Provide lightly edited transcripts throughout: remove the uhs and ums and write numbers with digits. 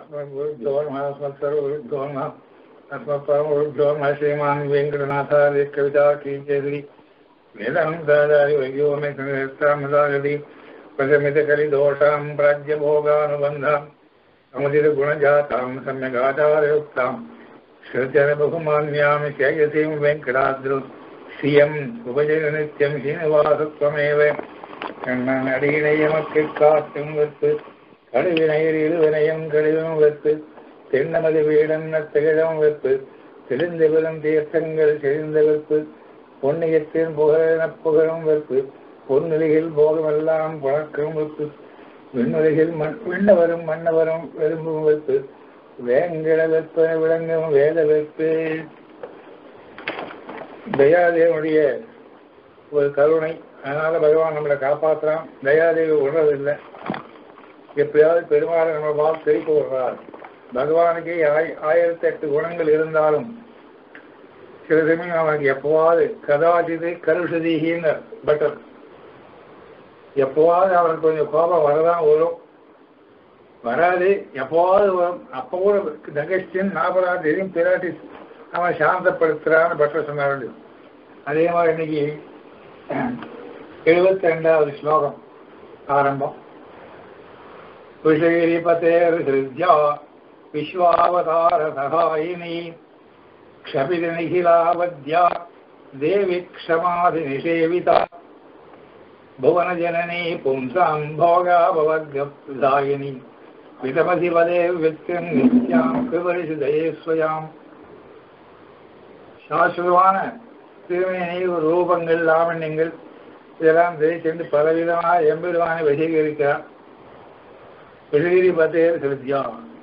अस्मद्गुरुभ्यो नमः अस्मत्सर्वगुरुभ्यो नमः अस्मत्परमगुरुभ्यो नमः श्रीमान् वेङ्कटनाथार्य कविताकीर्तिकेसरी वेदान्ताचार्यवर्यो मे सन्निधत्तामदागति प्रशमितकलिदोषां प्राज्यभोगानुबन्धाम् अमुदितगुणजातां सम्यगाचारयुक्तां श्रुत्यनुबहुमान्यां श्रेयसीं वेङ्कटाद्रौ श्रियम् उपजय नित्यं श्रीनिवासत्वमेव கண்ணன் அடியினை எமக்கு காட்டும் வெப்பு கடுவினையில் இருவினையும் கடிதம் வெப்பு தென்னமது வீடன் திகழும் வெப்பு தெளிந்த விழும் தீர்த்தங்கள் செழிந்த வெப்பு பொன்னியத்தின் புகழும் வெப்பு பொன்னிலையில் போகமெல்லாம் புழக்கும் வெப்பு விண்ணுலகில் விண்ணவரும் மன்னவரும் விரும்பும் வெப்பு வேங்கட வெப்ப விளங்கும் வேத வெப்பு. தயாதேவனுடைய ஒரு கருணை, அதனால பகவான் நம்மளை காப்பாற்றுறான். தயாதேவி விடுறதில்லை. எப்படியாவது பெருமாளை நம்ம பார்த்து திருப்பி விடுறார். பகவானுக்கு 1008 குணங்கள் இருந்தாலும் சில சமயம் அவனுக்கு எப்பவாவது கதாச்சிது கருஷதிகின்னு பட்டர் எப்பவாவது அவனுக்கு கொஞ்சம் கோபம் வரதான் வரும், வராது எப்பவாவது வரும். அப்போ கூட தகஸ்டின் 40ஆம் தேதியும் பிராட்டி அவன் சாந்தப்படுத்துறான்னு பட்டர் சொன்னார். அதே மாதிரி இன்னைக்கு 72வது ஸ்லோகம் ஆரம்பம். விஷகிரிபதேர்ஹ்யா விஸ்வாவதார சகாயினி க்ஷபித நிகிலாவத்யா தேவி க்ஷமாதி நிஷேவிதா புவன ஜனனி பும்சாம் போகாபவர்கதாயினி விதமதி பதே வித்யம் நித்யாம் கிருபரிசுதயே ஸ்வயாம். சாஸ்வதமான திருமேனி ரூபங்கள் லாவண்யங்கள் இதெல்லாம் தெரிவித்து பலவிதமாக எம்பெருவானை வசீகரிக்கிறார். விஷகிரி பத்தேர் சிருத்யா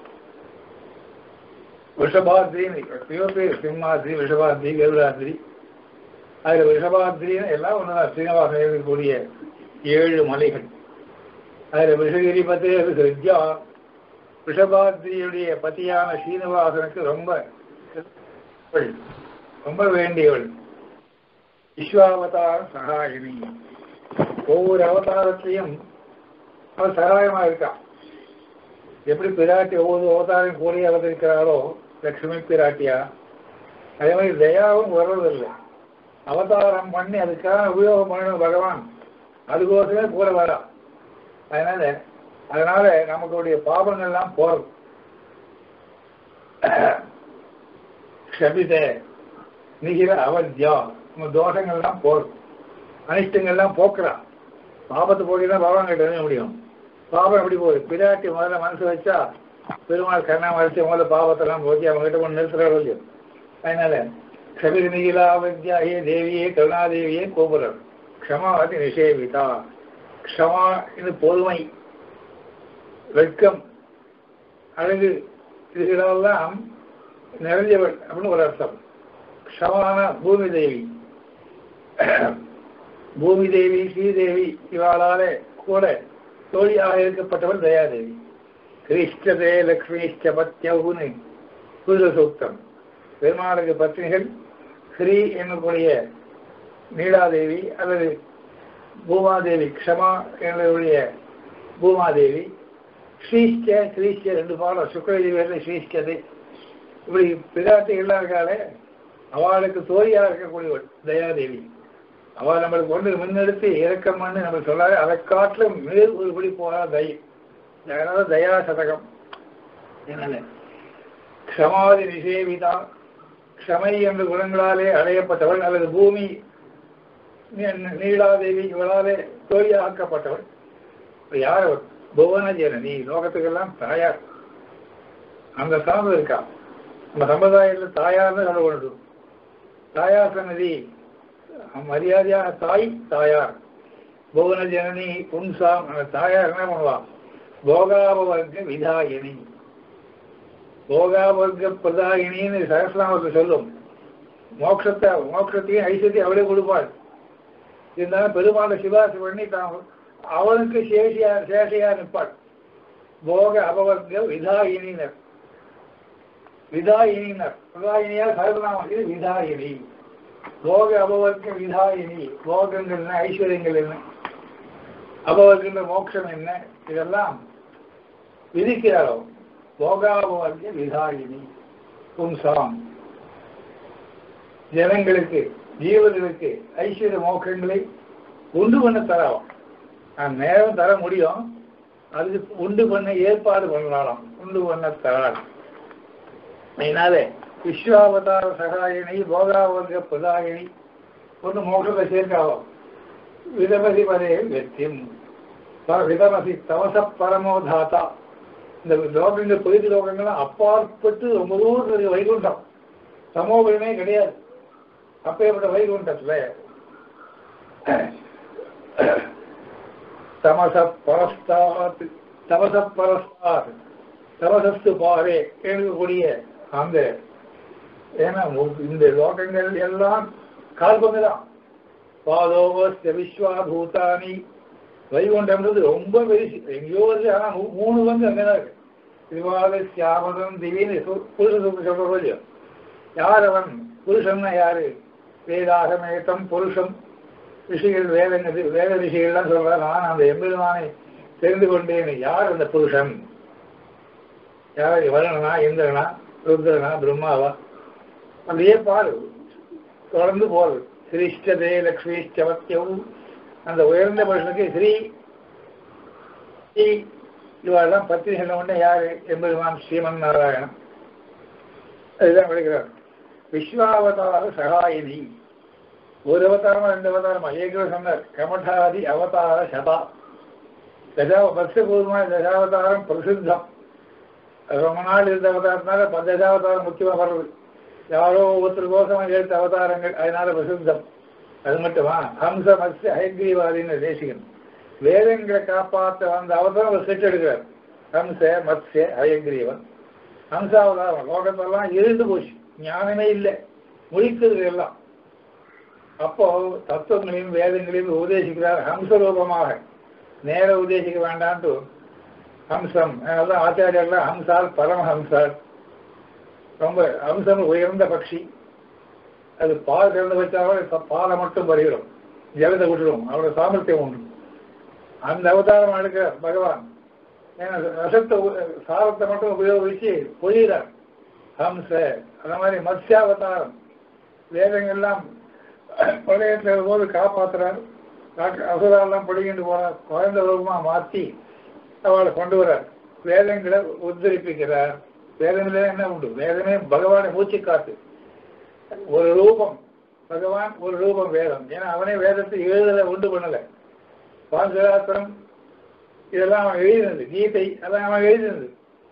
விஷபாத்ரின்னு எத்தனையோ பேர், சிம்மாத்ரி, விஷபாத்ரி, கருடாத்ரி. அதில் விஷபாத்ரின்னு எல்லாம் ஒன்றுதான் ஸ்ரீனிவாசன் இருக்கக்கூடிய 7 மலைகள். அதில் விஷகிரி பத்தேர் சிருத்யா விஷபாத்ரியுடைய பத்தியான ஸ்ரீனிவாசனுக்கு ரொம்ப வேண்டியவள். விஸ்வாவதார சகாயினி, ஒவ்வொரு அவதாரத்திலையும் அவன் சகாயமா இருக்கான். எப்படி பிராட்டி ஒவ்வொரு அவதாரம் கூடிய அவதரிக்கிறாரோ லட்சுமி பிராட்டியா, அதே மாதிரி தயாவும் வர்றதில்லை. அவதாரம் பண்ணி அதுக்காக உபயோகம் பண்ணணும் பகவான், அதுக்கோசமே கூட வரா. அதனால நமக்குடைய பாபங்கள்லாம் போறது. க்ஷபித நிகில அவத்யா, நம்ம தோஷங்கள்லாம் போறது, அனிஷ்டங்கள்லாம் போக்குறான். பாபத்தை போக்கிதான் பகவான் கிட்ட எழுத முடியும். பாபம் எப்படி போகுது? பிராட்டி முதல்ல மனசு வச்சா பெருமாள் கண்ணா மறைச்சு முதல்ல பாபத்தெல்லாம் போக்கி அவங்க கிட்ட ஒன்று நிறுத்துறாரோ இல்லையோ. அதனால க்ஷபித நிகிலா அவத்யா ஏ தேவியே கருணாதேவியே கோபுரர் க்ஷமாதி நிஷேவிதா. க்ஷமா இது பொறுமை, வெட்கம், அழகு, இதுகளெல்லாம் நிறைஞ்சவள் அப்படின்னு ஒரு அர்த்தம். க்ஷமான பூமி தேவி, பூமி தேவி, ஸ்ரீதேவி இவாளாலே கூட தோழியாக இருக்கப்பட்டவள் தயாதேவி. கிருஷ்ணதே லக்ஷ்மிஷ்ட பத்யவுன்னு புதுல சூக்தம். பெருமாளுக்கு பத்னிகள் ஸ்ரீ என்னக்கூடிய நீலாதேவி அல்லது பூமாதேவி, க்ஷமா என்னுடைய பூமாதேவி, ஸ்ரீஷ்ட ஸ்ரீஷ்ட 2 பாடம் சுக்ரதேவி ஸ்ரீஷ்டதே. இப்படி பிராட்டிகள்லாம் இருக்காளே அவளுக்கு தோழியாக இருக்கக்கூடியவள் தயாதேவி. அவள் நம்மளுக்கு கொண்டு முன்னெடுத்து இறக்கம் பண்ணு நம்ம சொல்லாது, அதை காட்டிலும் மேல் ஒருபடி போறா அதனால தயா சதகம். என்னென்ன க்ஷமாதி நிஷேவிதா, க்ஷமை என்ற குணங்களாலே அடையப்பட்டவள் அல்லது பூமி நீலாதேவி இவளாலே தோழியாக்கப்பட்டவள். யார்? புவன ஜனனி, லோகத்துக்கெல்லாம் தாயார். அந்த சார்ந்து இருக்கா. நம்ம சம்பிரதாயத்தில் தாயார்னு சொல்ல கொண்டு தாயார் சன்னதி மரியாதையாக தாயார். புவன ஜனனி பும்சாம், அந்த தாயார் என்ன பண்ணுவான்? போகாபவர்க்க விதாயினி, போகாபவர்க்க பிரதாயினின்னு சகஸ்ரநாமத்தை சொல்லும். மோட்சத்தையும் ஐஸ்வர்யம் அவளே கொடுப்பாள். இருந்தாலும் பெருமாளை சிபாரிசு பண்ணி அவனுக்கு சேஷையா நிற்பாள். போக அபவர்க்க விதாயினர், விதாயினர் பிரதாயினியா சகஸ்ரநாமம். இது விதாயினி, போக அபவர்க்க விதாயினி. போகங்கள் என்ன, ஐஸ்வர்யங்கள் என்ன, அபவர்க்கின்ற மோட்சம் என்ன, இதெல்லாம் விதிக்கிறாரோ போகாபவர்ய விதாயினி பும்சாம் ஜனங்களுக்கு ஜீவர்களுக்கு ஐஸ்வர்ய மோக்கங்களை உண்டு பண்ண தரலாம். நான் நேரம் தர முடியும், அதுக்கு உண்டு பண்ண ஏற்பாடு பண்ணலாம், உண்டு பண்ண தராள். அதனால விஸ்வாவதார சகாயினி போகாவர்க பிரதாயினி ஒன்று மோகத்தை சேர்க்காவும். விதமதி பதே வெத்தியம் விதமதி தவச பரமோதாத்தா. இந்த லோகங்கள் பொய்து லோகங்கள்லாம் அப்பாற்பட்டு ரொம்ப தூரம் வைகுண்டம், சமோகமே கிடையாது. அப்பேற்பட்ட வைகுண்டத்துல தமசஸ்து பாரே எழுதக்கூடிய அந்த ஏன்னா இந்த லோகங்கள் எல்லாம் கால்பங்குதான். பாதோவஸ்த விஸ்வாபூதானி வைகுண்டம்ன்றது ரொம்ப பெருசு, எங்கேயோ வருது. ஆனா 3 வந்து அங்கதான் இருக்கு. விவாத சியாமதம் திடீர்னு புருஷன் சொல்ற யார் அவன்? புருஷன்னா யாரு? வேதாகமேத்தம் புருஷம் ரிஷிகள் வேத ரிஷிகள்லாம் சொல்ற. நான் அந்த எம்பெருமானை தெரிந்து கொண்டேன். யார் அந்த புருஷன்? யார்? வருணனா, இந்திரனா, ருத்ரனா, பிரம்மாவா? அப்படியே பாரு, தொடர்ந்து போறது. ஸ்ரீஷ்டதே லக்ஷ்மிஷ்டவத்தியவும் அந்த உயர்ந்த புருஷனுக்கு ஸ்ரீ இவாள்தான் பத்தினி சொல்ல உடனே யாரு? எம்பெருமான் ஸ்ரீமன் நாராயணன். அதுதான் விளைக்கிறார். விஸ்வாவதார சகாயினி ஒரு அவதாரமா 2 அவதாரமா ஏற்கனவே சொன்னார். கமடாதி அவதார சதா பக்தபூர்வமான தசாவதாரம் பிரசித்தம். ரொம்ப நாள் இருந்த அவதாரத்தினால 10 தசாவதாரம் முக்கியமா வர்றது. யாரோ ஒருத்தர் கோசமாக எடுத்த அவதாரங்கள், அதனால பிரசித்தம். அது மட்டுமா ஹம்ச மத்ய ஹயக்ரீவாதின்னு தேசிகன் வேதங்களை காப்பாற்ற வந்த அவதாரம் ஒரு செட் எடுக்கிறார். ஹம்ச மத்ய ஹயக்ரீவன் ஹம்சாவதாரம். லோகத்தெல்லாம் இருந்து போச்சு, ஞானமே இல்லை, முடிக்கிறது எல்லாம். அப்போ தத்துவங்களையும் வேதங்களையும் உபதேசிக்கிறார் ஹம்சரூபமாக. நேர உபதேசிக்க வேண்டான்ட்டு ஹம்சம். அதனால்தான் ஆச்சாரியர்கள்லாம் ஹம்சால் பரமஹம்சால். ரொம்ப ஹம்சம் உயர்ந்த பட்சி. அது பால் கலந்து வச்சாலும் பாலை மட்டும் பருகிறோம், ஜலத்தை விட்டுடும், அவரோட சாமர்த்தியம் உண்டு. அந்த அவதாரம் எடுக்கிறார் பகவான். ஏன்னா ரசத்தை சாரத்தை மட்டும் உபயோகிச்சு பொழிகிறார் ஹம்ச. அந்த மாதிரி மத்ஸ்யாவதாரம் வேதங்கள்லாம் பழையத்தில் போது காப்பாற்றுறார். அசுரெல்லாம் பொழிகிட்டு போறார். குறைந்த ரூபமா மாற்றி அவளை கொண்டு வரார். வேதங்களை உத்தரிப்பிக்கிறார். வேதங்களே என்ன உண்டு? வேதமே பகவானை மூச்சு காத்து. ஒரு ரூபம் பகவான், ஒரு ரூபம் வேதம். ஏன்னா அவனே வேதத்தை எழுதலை, உண்டு பண்ணலை. பாஞ்சராத்திரம் இதெல்லாம் அவன் எழுதினது, கீதை அதெல்லாம் அவன் எழுதினது.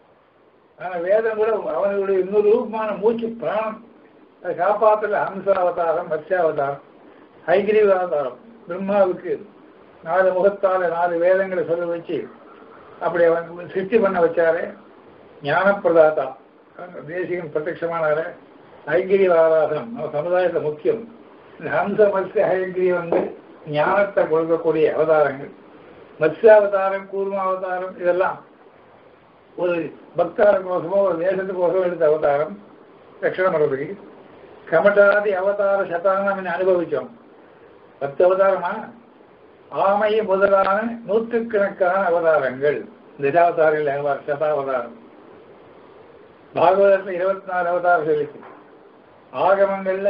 ஆனா வேதம் கூட அவனுடைய இன்னொரு ரூபமான மூச்சு பிராணம். அதை காப்பாற்றல. ஹம்சாவதாரம், மத்ஸ்யாவதாரம், ஹைகிரீவ அவதாரம். பிரம்மாவுக்கு 4 முகத்தால 4 வேதங்களை சொல்ல வச்சு அப்படி அவன் சிருஷ்டி பண்ண வச்சாரு. ஞானப்பிரதாத்தா தேசிகன் பிரத்யட்சமானார. ஹைகிரீவ ஆராதனம் அவன் சமுதாயத்தில் முக்கியம். இந்த ஹம்ச மத்ஸ்ய ஹைகிரீவ ஞானத்தை கொடுக்கக்கூடிய அவதாரங்கள். மத்ஸ்யாவதாரம், கூர்மாவதாரம் இதெல்லாம் ஒரு பக்தார கோசமோ ஒரு தேசத்துக்கோசமோ எடுத்த அவதாரம் ரட்சணம் பண்ணுறதுக்கு. கமடாதி அவதார சதானம் அனுபவிச்சோம். 10 அவதாரமா? ஆமை முதலான 100கணக்கான அவதாரங்கள். தசாவதாரில் சதாவதாரம். பாகவதத்தில் 24 அவதாரம் சொல்லிச்சு. ஆகமங்கள்ல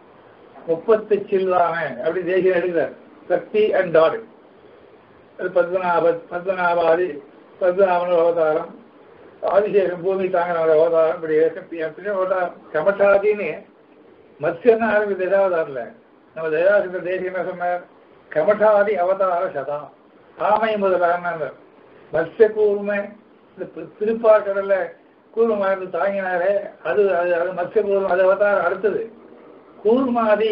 30 சில்வான அப்படி தேசியம் எடுக்கிறார். Sakthi and dot. அது பத்மநாபாதி பத்மநாபன் அவதாரம். ஆதிசேஷன் பூமி தாங்கின அவதாரம். இப்படி அவதாரம். கமட்டாதின்னு மத்ஸ்யன்னா ஆரம்பி தசாவதாரில் நம்ம தயாசித்த தேசியம் என்ன சொன்னார்? கமட்டாதி அவதார சதா. ஆமை முதலான மத்ஸ்ய கூர்மை. இந்த திருப்பாக்கடல்ல கூர்மா இருந்து தாங்கினாரே அது அது மத்ஸ்ய கூர்மம். அது அவதாரம் அடுத்தது. கூர்மாதி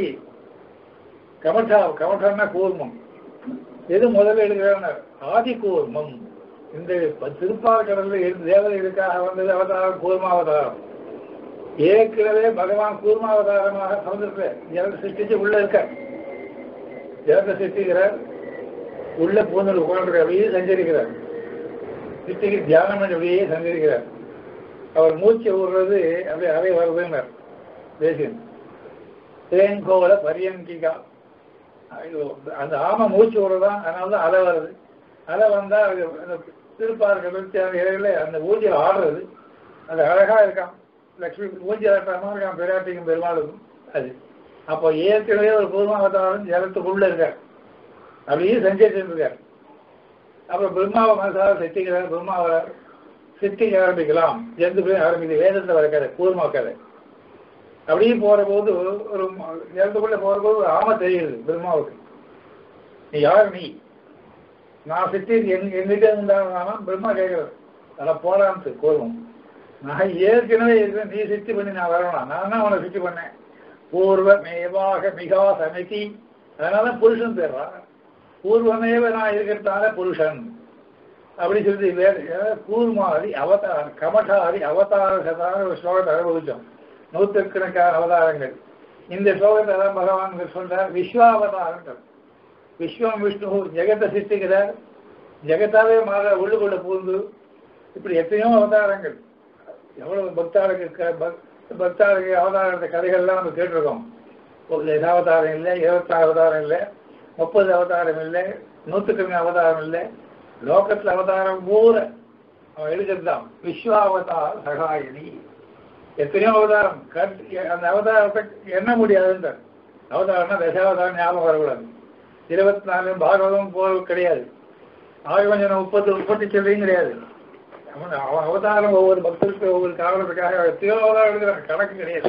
கமட்டம்னா கூர்மம். எது முதல்ல எடுக்கிறார்? ஆதி கூர்மம். இந்த திருப்பாக்கடல்ல தேவதைகளுக்காக வந்தது அவதாரம் கூர்மாவதாரம். ஏற்கனவே பகவான் கூர்மாவதாரமாக சமுதிரத்தில் ஜலத்தை சிருஷ்டிச்சு உள்ள இருக்க. ஜலத்தை சிருஷ்டிக்கிறார், உள்ள பூந்தல் உட்கார்ந்து அப்படியே சஞ்சரிக்கிறார். சிருஷ்டிக்கு தியானம் பண்ணி அப்படியே சஞ்சரிக்கிறார். அவர் மூச்சு விடுறது அப்படியே அறை வருதுன்னார் தேசியன். தேங்கோல பரியங்கிகா. அந்த ஆமை மூச்சு விடுறதான், அதனாலதான் அலை வருது. அலை வந்தா திருப்பார்கள் அந்த ஊதியில் ஆடுறது. அது அழகா இருக்கான். லட்சுமி ஊஞ்சி ஆட்டமா இருக்கான் பிராட்டிக்கும் பெருமாளுக்கும். அது அப்போ ஏற்கனவே ஒரு பூர்வாவதாரம் ஜலத்துக்குள்ள இருக்கார், அப்படியே செஞ்சுட்டு இருக்கார். அப்புறம் பிரம்மாவை மனசாக சித்திக்கிறார். பிரம்மாவை சித்திக்க ஆரம்பிக்கலாம், ஜந்துக்குள்ளே ஆரம்பிக்குது. வேதத்தில் வர கதை, கூர்மா கதை. அப்படியே போற போது ஒரு ஜலத்துக்குள்ள போற போது ஒரு ஆமை தெரியுது பிரம்மாவுக்கு. நீ யார்? நீ நான் சித்தி எங்கிட்ட இருந்தாலும் பிரம்மா கேட்கறது. அதெல்லாம் போடான்னு கூர்மம். நான் ஏற்கனவே இருக்கிறேன், நீ சித்தி பண்ணி நான் வரணும். நான் தான் உன்னை சித்தி பண்ணேன். பூர்வமேவாக மிகா சமிதி. அதனால புருஷன் பேர்றா. பூர்வமேவ நான் இருக்கிறதால புருஷன் அப்படி சொல்லி கூர்மாதி அவதாரம் கமட்டாதி அவதார ஒரு ஸ்லோகத்தை அனுபவிச்சோம். நூற்றுக்கணக்கான அவதாரங்கள். இந்த ஸ்லோகத்தை தான் பகவான் சொல்றார் விஸ்வாவதாரங்கள். விஸ்வம் விஷ்ணு ஜெகத்தை சிருஷ்டிக்கிறார், ஜெகத்தாவே மாற உள்ளுக்குள்ள பூந்து. இப்படி எத்தனையோ அவதாரங்கள். எவ்வளவு பக்தாளுக்கு அவதாரத்த கதைகள்லாம் நம்ம கேட்டிருக்கோம். ஒரு தசாவதாரம் இல்லை, 26 அவதாரம் இல்லை, 30 அவதாரம் இல்லை, 100 அவதாரம் இல்லை. லோகத்தில் அவதாரம் பூரா அவன் எழுதிருந்தான். விஸ்வாவதார சகாயினி. எத்தனையோ அவதாரம். அந்த அவதாரத்தை எண்ண முடியாதுன்ற அவதாரம்னா தசாவதாரம் ஞாபகம் வரக்கூடாது. 24 பாகவதம் போல் கிடையாது. ஆகவஞ்சனம் 30 சொல்லியும் கிடையாது. அவன் அவதாரம் ஒவ்வொரு பக்தருக்கு ஒவ்வொரு காரணத்துக்காக எத்தனையோ அவதாரம் எடுக்கிறான், கணக்கு கிடையாது.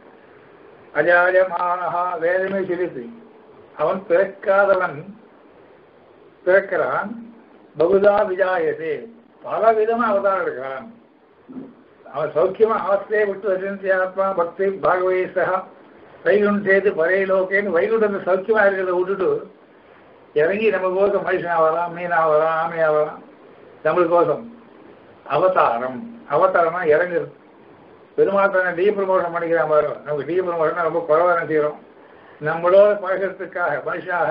அஜாயமானஹா வேதமே சொல்லிது. அவன் பிறக்காதவன் பிறக்கிறான். பகுதா விஜாயதே, பல விதமா அவதாரம் எடுக்கிறான். அவன் சௌக்கியமா அவஸ்தையை விட்டு அஜந்தியாத்மா பக்தி பாகவதா வைகுண்டேது பரையிலோக்கேன்னு வைகுண்டத்தை சௌக்கியமா இருக்கிறத விட்டுட்டு இறங்கி நம்ம கோசம் மனுஷனாகலாம், மீனாகலாம், ஆமையாகலாம். நம்மளுக்கோசம் அவதாரம். அவதாரம்னா இறங்குறது. பெருமாள் டீ ப்ரமோஷன் பண்ணிக்கிறான் பாரு. நமக்கு டீ ப்ரமோஷன் ரொம்ப குறைவான செய்கிறோம். நம்மளோட பழகிறதுக்காக மனுஷனாக,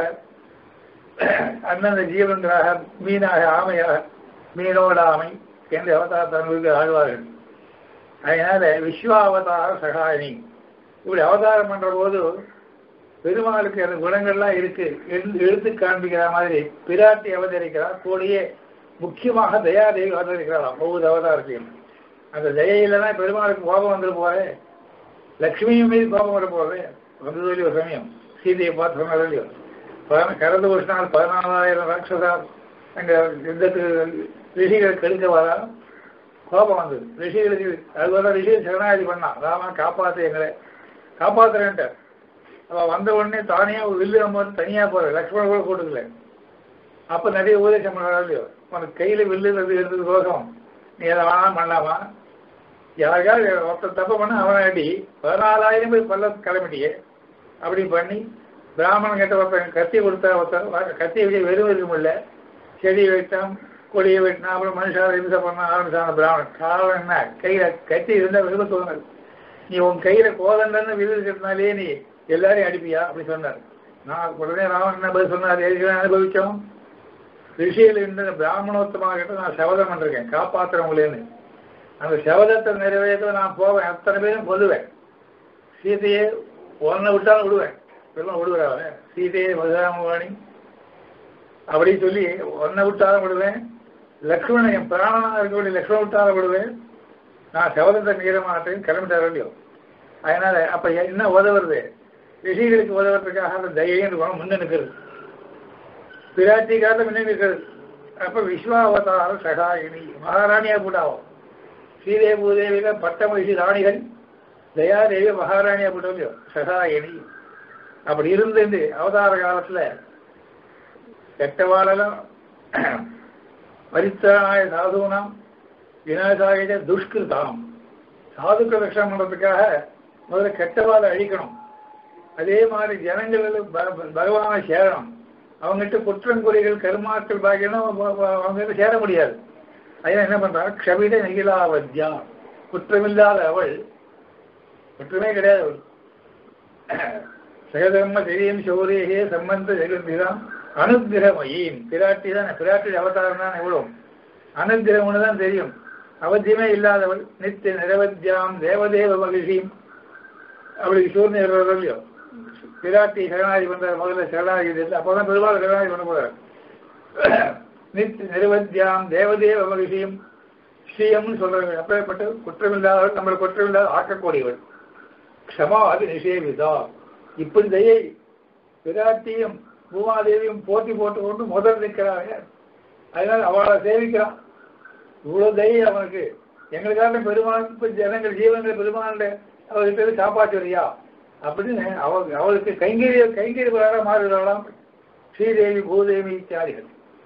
அந்தந்த ஜீவன்களாக, மீனாக, ஆமையாக, மீனோட ஆமை என்று அவதாரத்தை ஆழ்வார்கள். அதனால விஸ்வாவதார சகாயினி. இப்படி அவதாரம் பண்ற போது பெருமாளுக்கு அந்த குணங்கள்லாம் இருக்கு எடுத்து காண்பிக்கிற மாதிரி பிராட்டி அவதரிக்கிறார். கூடயே முக்கியமாக தயாதேவி அவதரிக்கிறாராம் ஒவ்வொரு அவதாரத்தையும். அந்த தயையில்தான் பெருமாளுக்கு கோபம் வந்துட்டு போறேன். லக்ஷ்மியும் மீது கோபம் வர போறேன். வந்தது ஒரு சமயம் சீதையை பார்த்து சொன்னது. கரந்து வருஷனால் 14,000 ராட்சசார் அங்க யுத்தத்துக்கு ரிஷிகள் கெடுக்க வரா. கோபம் வந்தது ரிஷிகளுக்கு. அதுவரை ரிஷிகள் சரணாகதி பண்ணான். ராமன் காப்பாற்று, எங்களை காப்பாத்துறேன்ட்ட. அவள் வந்த உடனே தானே ஒரு வில்லு நம்ம தனியா போற. லக்ஷ்மணன் கூட கூட்டுக்கல. அப்ப நிறைய உபதேசம் பண்ணலையோ, உனக்கு கையில வில்லு எடுத்தது தோஷம், நீ அதை வேணாம் பண்ணலாமா? யாருக்காவது ஒருத்தர் தப்ப பண்ண அவனை அடி 14,000 பேர் பல்ல கிளம்பிட்டியே அப்படி பண்ணி பிராமணன் கிட்ட ஒருத்தன் கத்தி கொடுத்தா, ஒருத்தர் கத்தியை வச்சு வெறும் இருக்க முடியல, செடியை வைத்தான், கொடியை வெட்டினா, அப்புறம் மனுஷாவை இம்சை பண்ண ஆரம்பிச்சான பிராமணன். காரணம் என்ன? கையில கத்தி இருந்தால் விரும்ப தோணுது. நீ உன் கையில கோதண்டன்னு விருது இருக்கிறதுனாலே நீ எல்லாரையும் அடிப்பியா அப்படி சொன்னார். நான் உடனே ராமன் என்ன பதில் சொன்னார்? ஏற்கனவே அனுபவிச்சோம். ரிஷியில் இருந்த பிராமணோத்தமாக கிட்ட நான் சபதம் பண்ணிருக்கேன், காப்பாற்றுறவங்களேன்னு. அந்த சபதத்தை நிறைவேற்ற நான் போவேன், அத்தனை பேரும் கொல்லுவேன். சீதையை ஒன்றை விட்டாலும் விடுவேன். பெருமா விடுவாங்க சீதையை மதுராமவாணி அப்படி சொல்லி ஒன்றை விட்டாலும் விடுவேன். லக்ஷ்மணன் என் பிராணனாக இருக்கக்கூடிய லக்ஷ்மணன் விட்டாலும் விடுவேன். நான் சபதத்தை மீற மாட்டேன்னு கிளம்பிட்டார் இல்லையோ. அதனால அப்ப என்ன உதவுறது? ரிஷிகளுக்கு உதவுறதுக்காக அந்த தைரியம் இருக்கணும், முன்ன நிற்கிறது. பிராட்டிக்காக முன்ன நிற்கிறது. அப்ப விஸ்வாவதார சகாயினி மகாராணியா போட்டாவும். ஸ்ரீதேவி பூதேவியில பட்ட மகிழ்ச்சி ராணிகள், தயாதேவி மகாராணியா போட்டோம் சகாயினி. அப்படி இருந்து அவதார காலத்துல கெட்டவாளெல்லாம் பரித்தானாய சாதுனாம் விநாசாகிய துஷ்கிருதாம். சாதுக்கள் ரட்சணம் பண்றதுக்காக முதல்ல கெட்டவாளை அழிக்கணும். அதே மாதிரி ஜனங்கள் பகவானை சேரணும். அவங்ககிட்ட குற்றங்குறைகள் கருமாக்கள் பாக்கியெல்லாம் அவங்ககிட்ட சேர முடியாது. அதனால என்ன பண்றாங்க? க்ஷபித நிகிலாவத்யா, குற்றமில்லாத அவள், குற்றமே கிடையாது அவள். சகதர்ம தெரியும் சௌரியே சம்பந்த ஜெகந்திதான் அனுகிரகமயின். பிராட்டி தான், பிராட்டி அவதாரம் தான். எவ்வளவு அனுகிரகம்னு தான் தெரியும். அவத்தியமே இல்லாதவள். நித்திய நிரவத்தியாம் தேவதேவ மகிழ்ச்சியும் அப்படி சூர்ணியோ. பிராட்டி சரணாதி பண்ற முதல்ல சரணாதி இல்லை, அப்போதான் பெருமாள் சரணாதி பண்ண போறார். நித்திய நிரவத்தியாம் தேவதேவ மகிழ்ச்சியும் ஸ்ரீயம்னு சொல்றாங்க. அப்பேற்பட்ட குற்றமில்லாதவள், நம்மளை குற்றமில்லாத ஆக்கக்கூடியவள். க்ஷமா அது நிஷேவிதா. இப்படி தயை விராட்டியும் பூமாதேவியும் போட்டி போட்டு கொண்டு முதல் நிற்கிறாங்க. அதனால அவளை சேவிக்கிறான். இவ்வளவு தயை அவனுக்கு. எங்களுக்காக பெருமாள் ஜனங்கள் ஜீவன்கள் பெருமாள் அவர்கிட்ட காப்பாற்றுறியா அப்படின்னு அவளுக்கு கைங்கரியவராக மாறுகிறாளாம் ஸ்ரீதேவி பூதேவி இத்தியாதிகள்.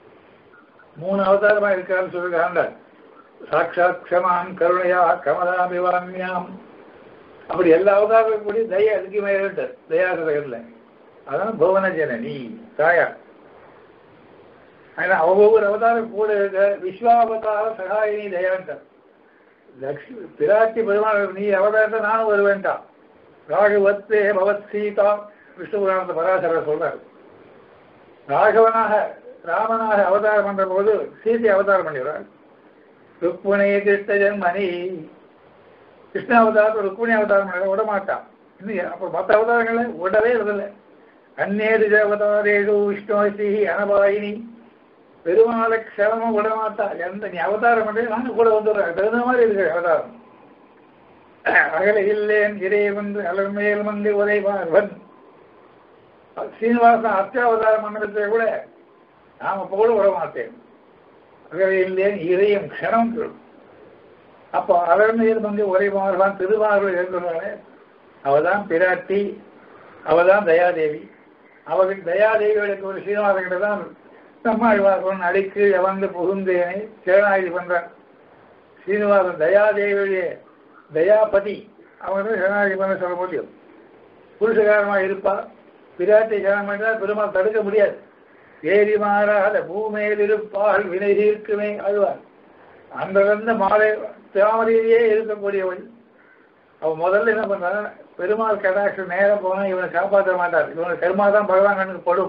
3 அவதாரமா இருக்கான்னு சொல்லுகிறாங்க. சாட்சாத் க்ஷமாம் கருணையா கமலாபிவாமியாம். அப்படி எல்லா அவதாரங்களும் கூடி தயை அதிகமே தயாரில். அதான் புவன ஜனனி தாயார். ஆனா ஒவ்வொரு அவதாரம் கூட இருக்க விஸ்வாவதார சகாயினி தயான்ட்டார். லக்ஷ்மி பிராட்டி பெருமாள் நீ அவதாரத்தை நானும் வருவேன்டா. ராகவத்தே பவத் சீதா விஷ்ணு புராணத்தை பராசரர் சொல்றாரு. ராகவனாக ராமனாக அவதாரம் பண்ற போது சீதை அவதாரம் பண்ணிடுறார். ருக்மிணி கிருஷ்ண ஜன்மணி கிருஷ்ண அவதாரத்தை ருக்மிணி அவதாரம் பண்ண விட மாட்டான். இன்னும் அப்போ மற்ற அவதாரங்களை விடவே இருந்ததில்லை. அந்நேரு அவதாரேடு விஷ்ணு அனபாயினி பெருமாளை க்ஷணமும் விட மாட்டா. எந்த நீ அவதாரம் பண்ணி நானும் கூட வந்துடுறேன். தகுந்த மாதிரி இருக்கு அவதாரம். அகல இல்லேன் இறைவன் அலர்மேல் வந்து உரைவார்வன். சீனிவாசன் அத்தியாவதாரம் பண்ணதை கூட நாம் அப்போ கூட விட மாட்டேன். அகல இல்லேன் இறையும் க்ஷணம். அப்போ அலர்மேல் வந்து உரைவார்வான் திருவாரூர் இருக்கிறாளே அவதான் பிராட்டி, அவதான் தயாதேவி. அவர்கள் தயாதேவிகளுக்கு ஒரு சீனிவாசகிட்ட தான் நம்மாழ்வார்வன் அடிக்கு வந்து புகுந்தேனை சேனாயுதி பண்றான். சீனிவாசன் தயாதேவியுடைய தயாபதி அவங்க சேனாயுதி பண்ண சொல்ல முடியும். புருஷகாரமா இருப்பா. பிராட்டி சேனம் பண்ணால் பெருமாள் தடுக்க முடியாது. ஏறி மாறாத பூமேல் இருப்பாள் வினைதீர்க்குமே அழுவார். அந்த மாலை தாமரையிலேயே இருக்கக்கூடியவள். அவன் முதல்ல என்ன பண்றாங்க, பெருமாள் கடாட்சம் நேரம் போனா இவனை காப்பாற்ற மாட்டார். இவனை கருமா தான் பகவான் கண்ணுக்கு படும்.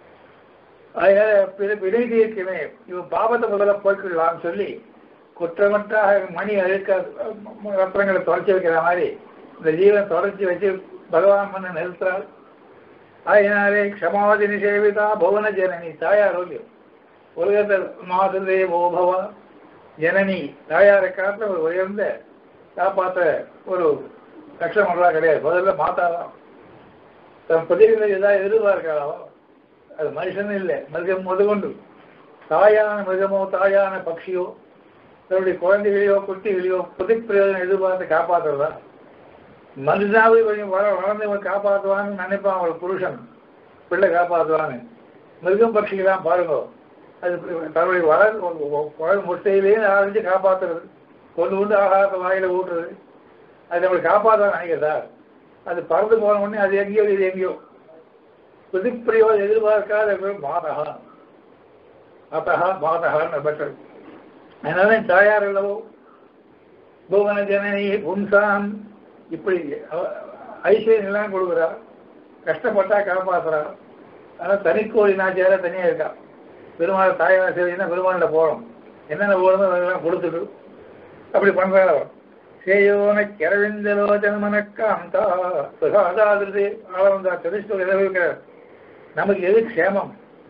அதனால வினை தீர்க்குமே இவன் பாபத்தை முதல்ல போய்க்கொள்ளலாம்னு சொல்லி குற்றமற்ற மணி அழுக்க ரத்னங்களை தொடச்சி வைக்கிற மாதிரி இந்த ஜீவனை தொடச்சி வச்சு பகவான் பண்ண நிறுத்துறாள். அதனாலே க்ஷமாவதி நிஷேவிதா புவன ஜனனி தாயார் உலகத்தில் மாதே ஓபவா ஜனனி தாயாரை காட்டில் ஒரு உயர்ந்த காப்பாற்ற ஒரு லட்சம் ஒன்றா கிடையாது. முதல்ல மாதாதான். தன் பதிவுகளை ஏதாவது எதிர்பார்க்கிறாளோ அது மனுஷனும் இல்லை, மிருகம் முதற்கொண்டு. தாயான மிருகமோ தாயான பட்சியோ தன்னுடைய குழந்தைகளையோ குட்டிகளையோ புது பிரயோஜனம் எதிர்பார்த்து காப்பாற்றுறதா? மனுஷனாவே கொஞ்சம் வளர்ந்தவங்க காப்பாற்றுவான்னு நினைப்பான். அவள் புருஷன் பிள்ளை காப்பாற்றுவான்னு. மிருகம் பட்சிகளாம் பாருங்க, அது தன்னுடைய வளர் முட்டையிலேயே ஆரம்பிச்சு காப்பாற்றுறது, கொண்டு ஆகாரத்தை வாயில ஊட்டுறது. அது நம்மளை காப்பாற்ற நினைக்கிறதா? அது பறந்து போன உடனே அது எங்கேயோ இது எங்கேயோ. புதுப்பிரயோஜனம் எதிர்பார்க்காத மாதகா அத்தகா மாதகான்னு பெற்றது. அதனால தாயார் அல்லவோ புவன ஜனனி பும்சாம் இப்படி ஐஸ்வர்யம் எல்லாம் கொடுக்குறா. கஷ்டப்பட்டா காப்பாற்றுறா. ஆனால் தனிக்கோழி நாச்சியார தனியாக இருக்கா. பெருமாள் தாயார் சரின்னா பெருமாள்கிட்ட போகணும். என்னென்ன போகணுமோ அதெல்லாம் கொடுத்துட்டு அப்படி பண்றாள். சேயோன கிரவிந்தலோச்சனமனக்காந்தா சுகாதாதிருதி ஆளவந்தா தெரிவித்து நிலவுகிறார். நமக்கு எது க்ஷேமம்?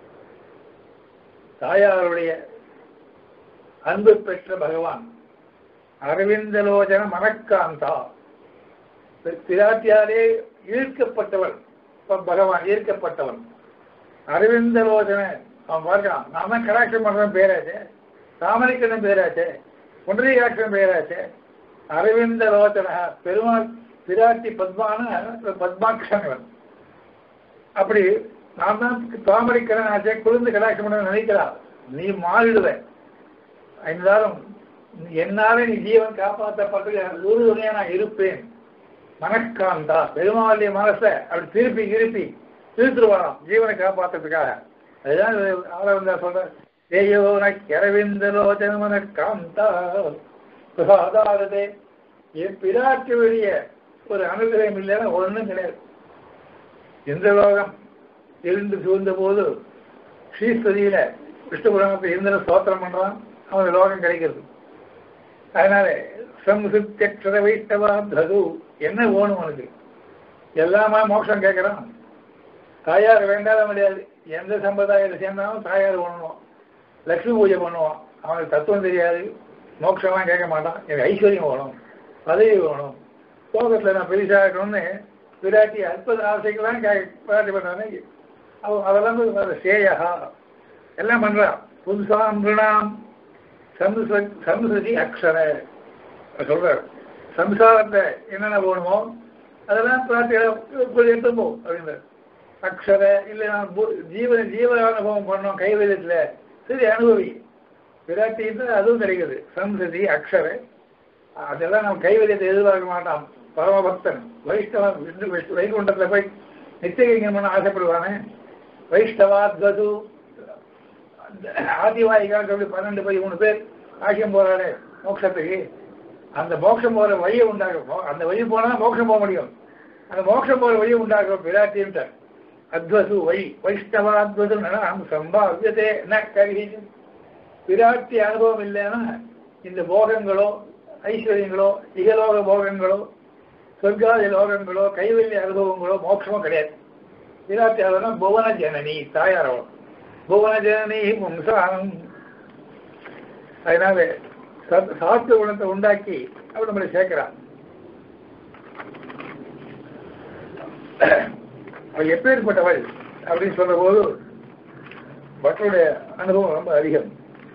தாயாருடைய அன்பு பெற்ற பகவான் அரவிந்தலோச்சன மனக்காந்தா. பிராட்டியாரே ஈர்க்கப்பட்டவன் பகவான், ஈர்க்கப்பட்டவன் அரவிந்தலோச்சன. அவன் பார்க்கலாம், நான் தான் கடாட்சம் பண்றேன் பேராச்சே, தாமரைக்கண்ணன் பேராச்சே, புண்டரீகாட்சன் பேராச்சே. அரவிந்த லோச்சன பெருமாள் பிராட்டி பத்மான பத்மாட்சன். அப்படி நான் தான் தாமரைக்கண்ணன் ஆச்சே, குளிர்ந்து கடாட்சம் பண்ண நினைக்கிறார். நீ மாறிடுவேன். இருந்தாலும் என்னாலே நீ ஜீவன் காப்பாற்றப்பட்டு உறுதுணையா நான் இருப்பேன். மனக்காந்தா பெருமாளுடைய மனசை அப்படி திருப்பி திருத்துருவாராம் ஜீவனை காப்பாற்றுறதுக்காக. அதுதான் ஆளவந்தா சொல்ற தேயோன கிரவிந்தலோச்சன மனக்காந்தா சுகாதாரதே. என் பிராட்டி வெளிய ஒரு அனுகிரகம் இல்லைன்னா ஒன்றும் கிடையாது. எந்த லோகம் இருந்து சூழ்ந்த போது ஸ்ரீஸ்வதியில விஷ்ணு புராணத்தை இருந்த ஸ்தோத்திரம் பண்றான், அவனுக்கு லோகம் கிடைக்கிறது. அதனால சம்சுத்தியக்ஷர வைஷ்ணவா தது என்ன வேணும் உனக்கு? எல்லாமே மோட்சம் கேட்கறான். தாயார் வேண்டாத முடியாது. எந்த சம்பிரதாயத்தை சேர்ந்தாலும் தாயார் பண்ணணும். லட்சுமி பூஜை பண்ணுவான். அவனுக்கு தத்துவம் தெரியாது, மோட்சம்லாம் கேட்க மாட்டான். எனக்கு ஐஸ்வர்யம் வேணும், பதவி வேணும், லோகத்தில் நான் பெருசாக இருக்கணும்னு விராட்டி அற்புத ஆசைக்கெல்லாம் விராட்டி பண்ணுறானே அதெல்லாம் சேயா எல்லாம் பண்ணுறான். புதுசாம் ரிணாம் சம்சதி அக்ஷர சொல்றாரு. சம்சாரத்தை என்னென்ன போகணுமோ அதெல்லாம் பிரார்த்தி எடுத்துப்போ அப்படின்ற அக்ஷர இல்லை நான் ஜீவ அனுபவம் பண்ணோம் கைவல்யத்தில் சரி அனுபவி விராட்டின்னு அதுவும் கிடைக்குது. சம்சதி அக்ஷர அதெல்லாம் நம்ம கைவல்யத்தை எதிர்பார்க்க மாட்டான். பரமபக்தன் வைஷ்ணவன் வைகுண்டத்தில் போய் நித்தியகைங்கன் பண்ண ஆசைப்படுவானே. வைஷ்ணவாத்வது ஆதிவாயிகால் சொல்லி 12-13 பேர் ஆசியம் போறாரு மோட்சத்துக்கு. அந்த மோட்சம் போகிற வழியை உண்டாக்கும். அந்த வழி போனால் மோட்சம் போக முடியும். அந்த மோட்சம் போகிற வழியை உண்டாக்கும் விராட்டின்ட்டார். அத்வது வழி வைஷ்ணவாத்வது சம்பாவியதே ந கருகி. விராட்டி அனுபவம் இல்லைன்னா இந்த போகங்களோ ஐஸ்வர்யங்களோ இகலோக போகங்களோ சொர்க்காதி லோகங்களோ கைவல்ய அனுபவங்களோ மோட்சமோ கிடையாது. விராட்டி அனுபவம் புவன ஜனனி தாயாரோ புவன ஜனனி பும்சானம். அதனால சாஸ்திர குணத்தை உண்டாக்கி அவர் நம்மளை சேர்க்கிறான். அவள் எப்பேற்பட்டவள் அப்படின்னு சொல்ற போது பக்தருடைய அனுபவம் ரொம்ப அதிகம்.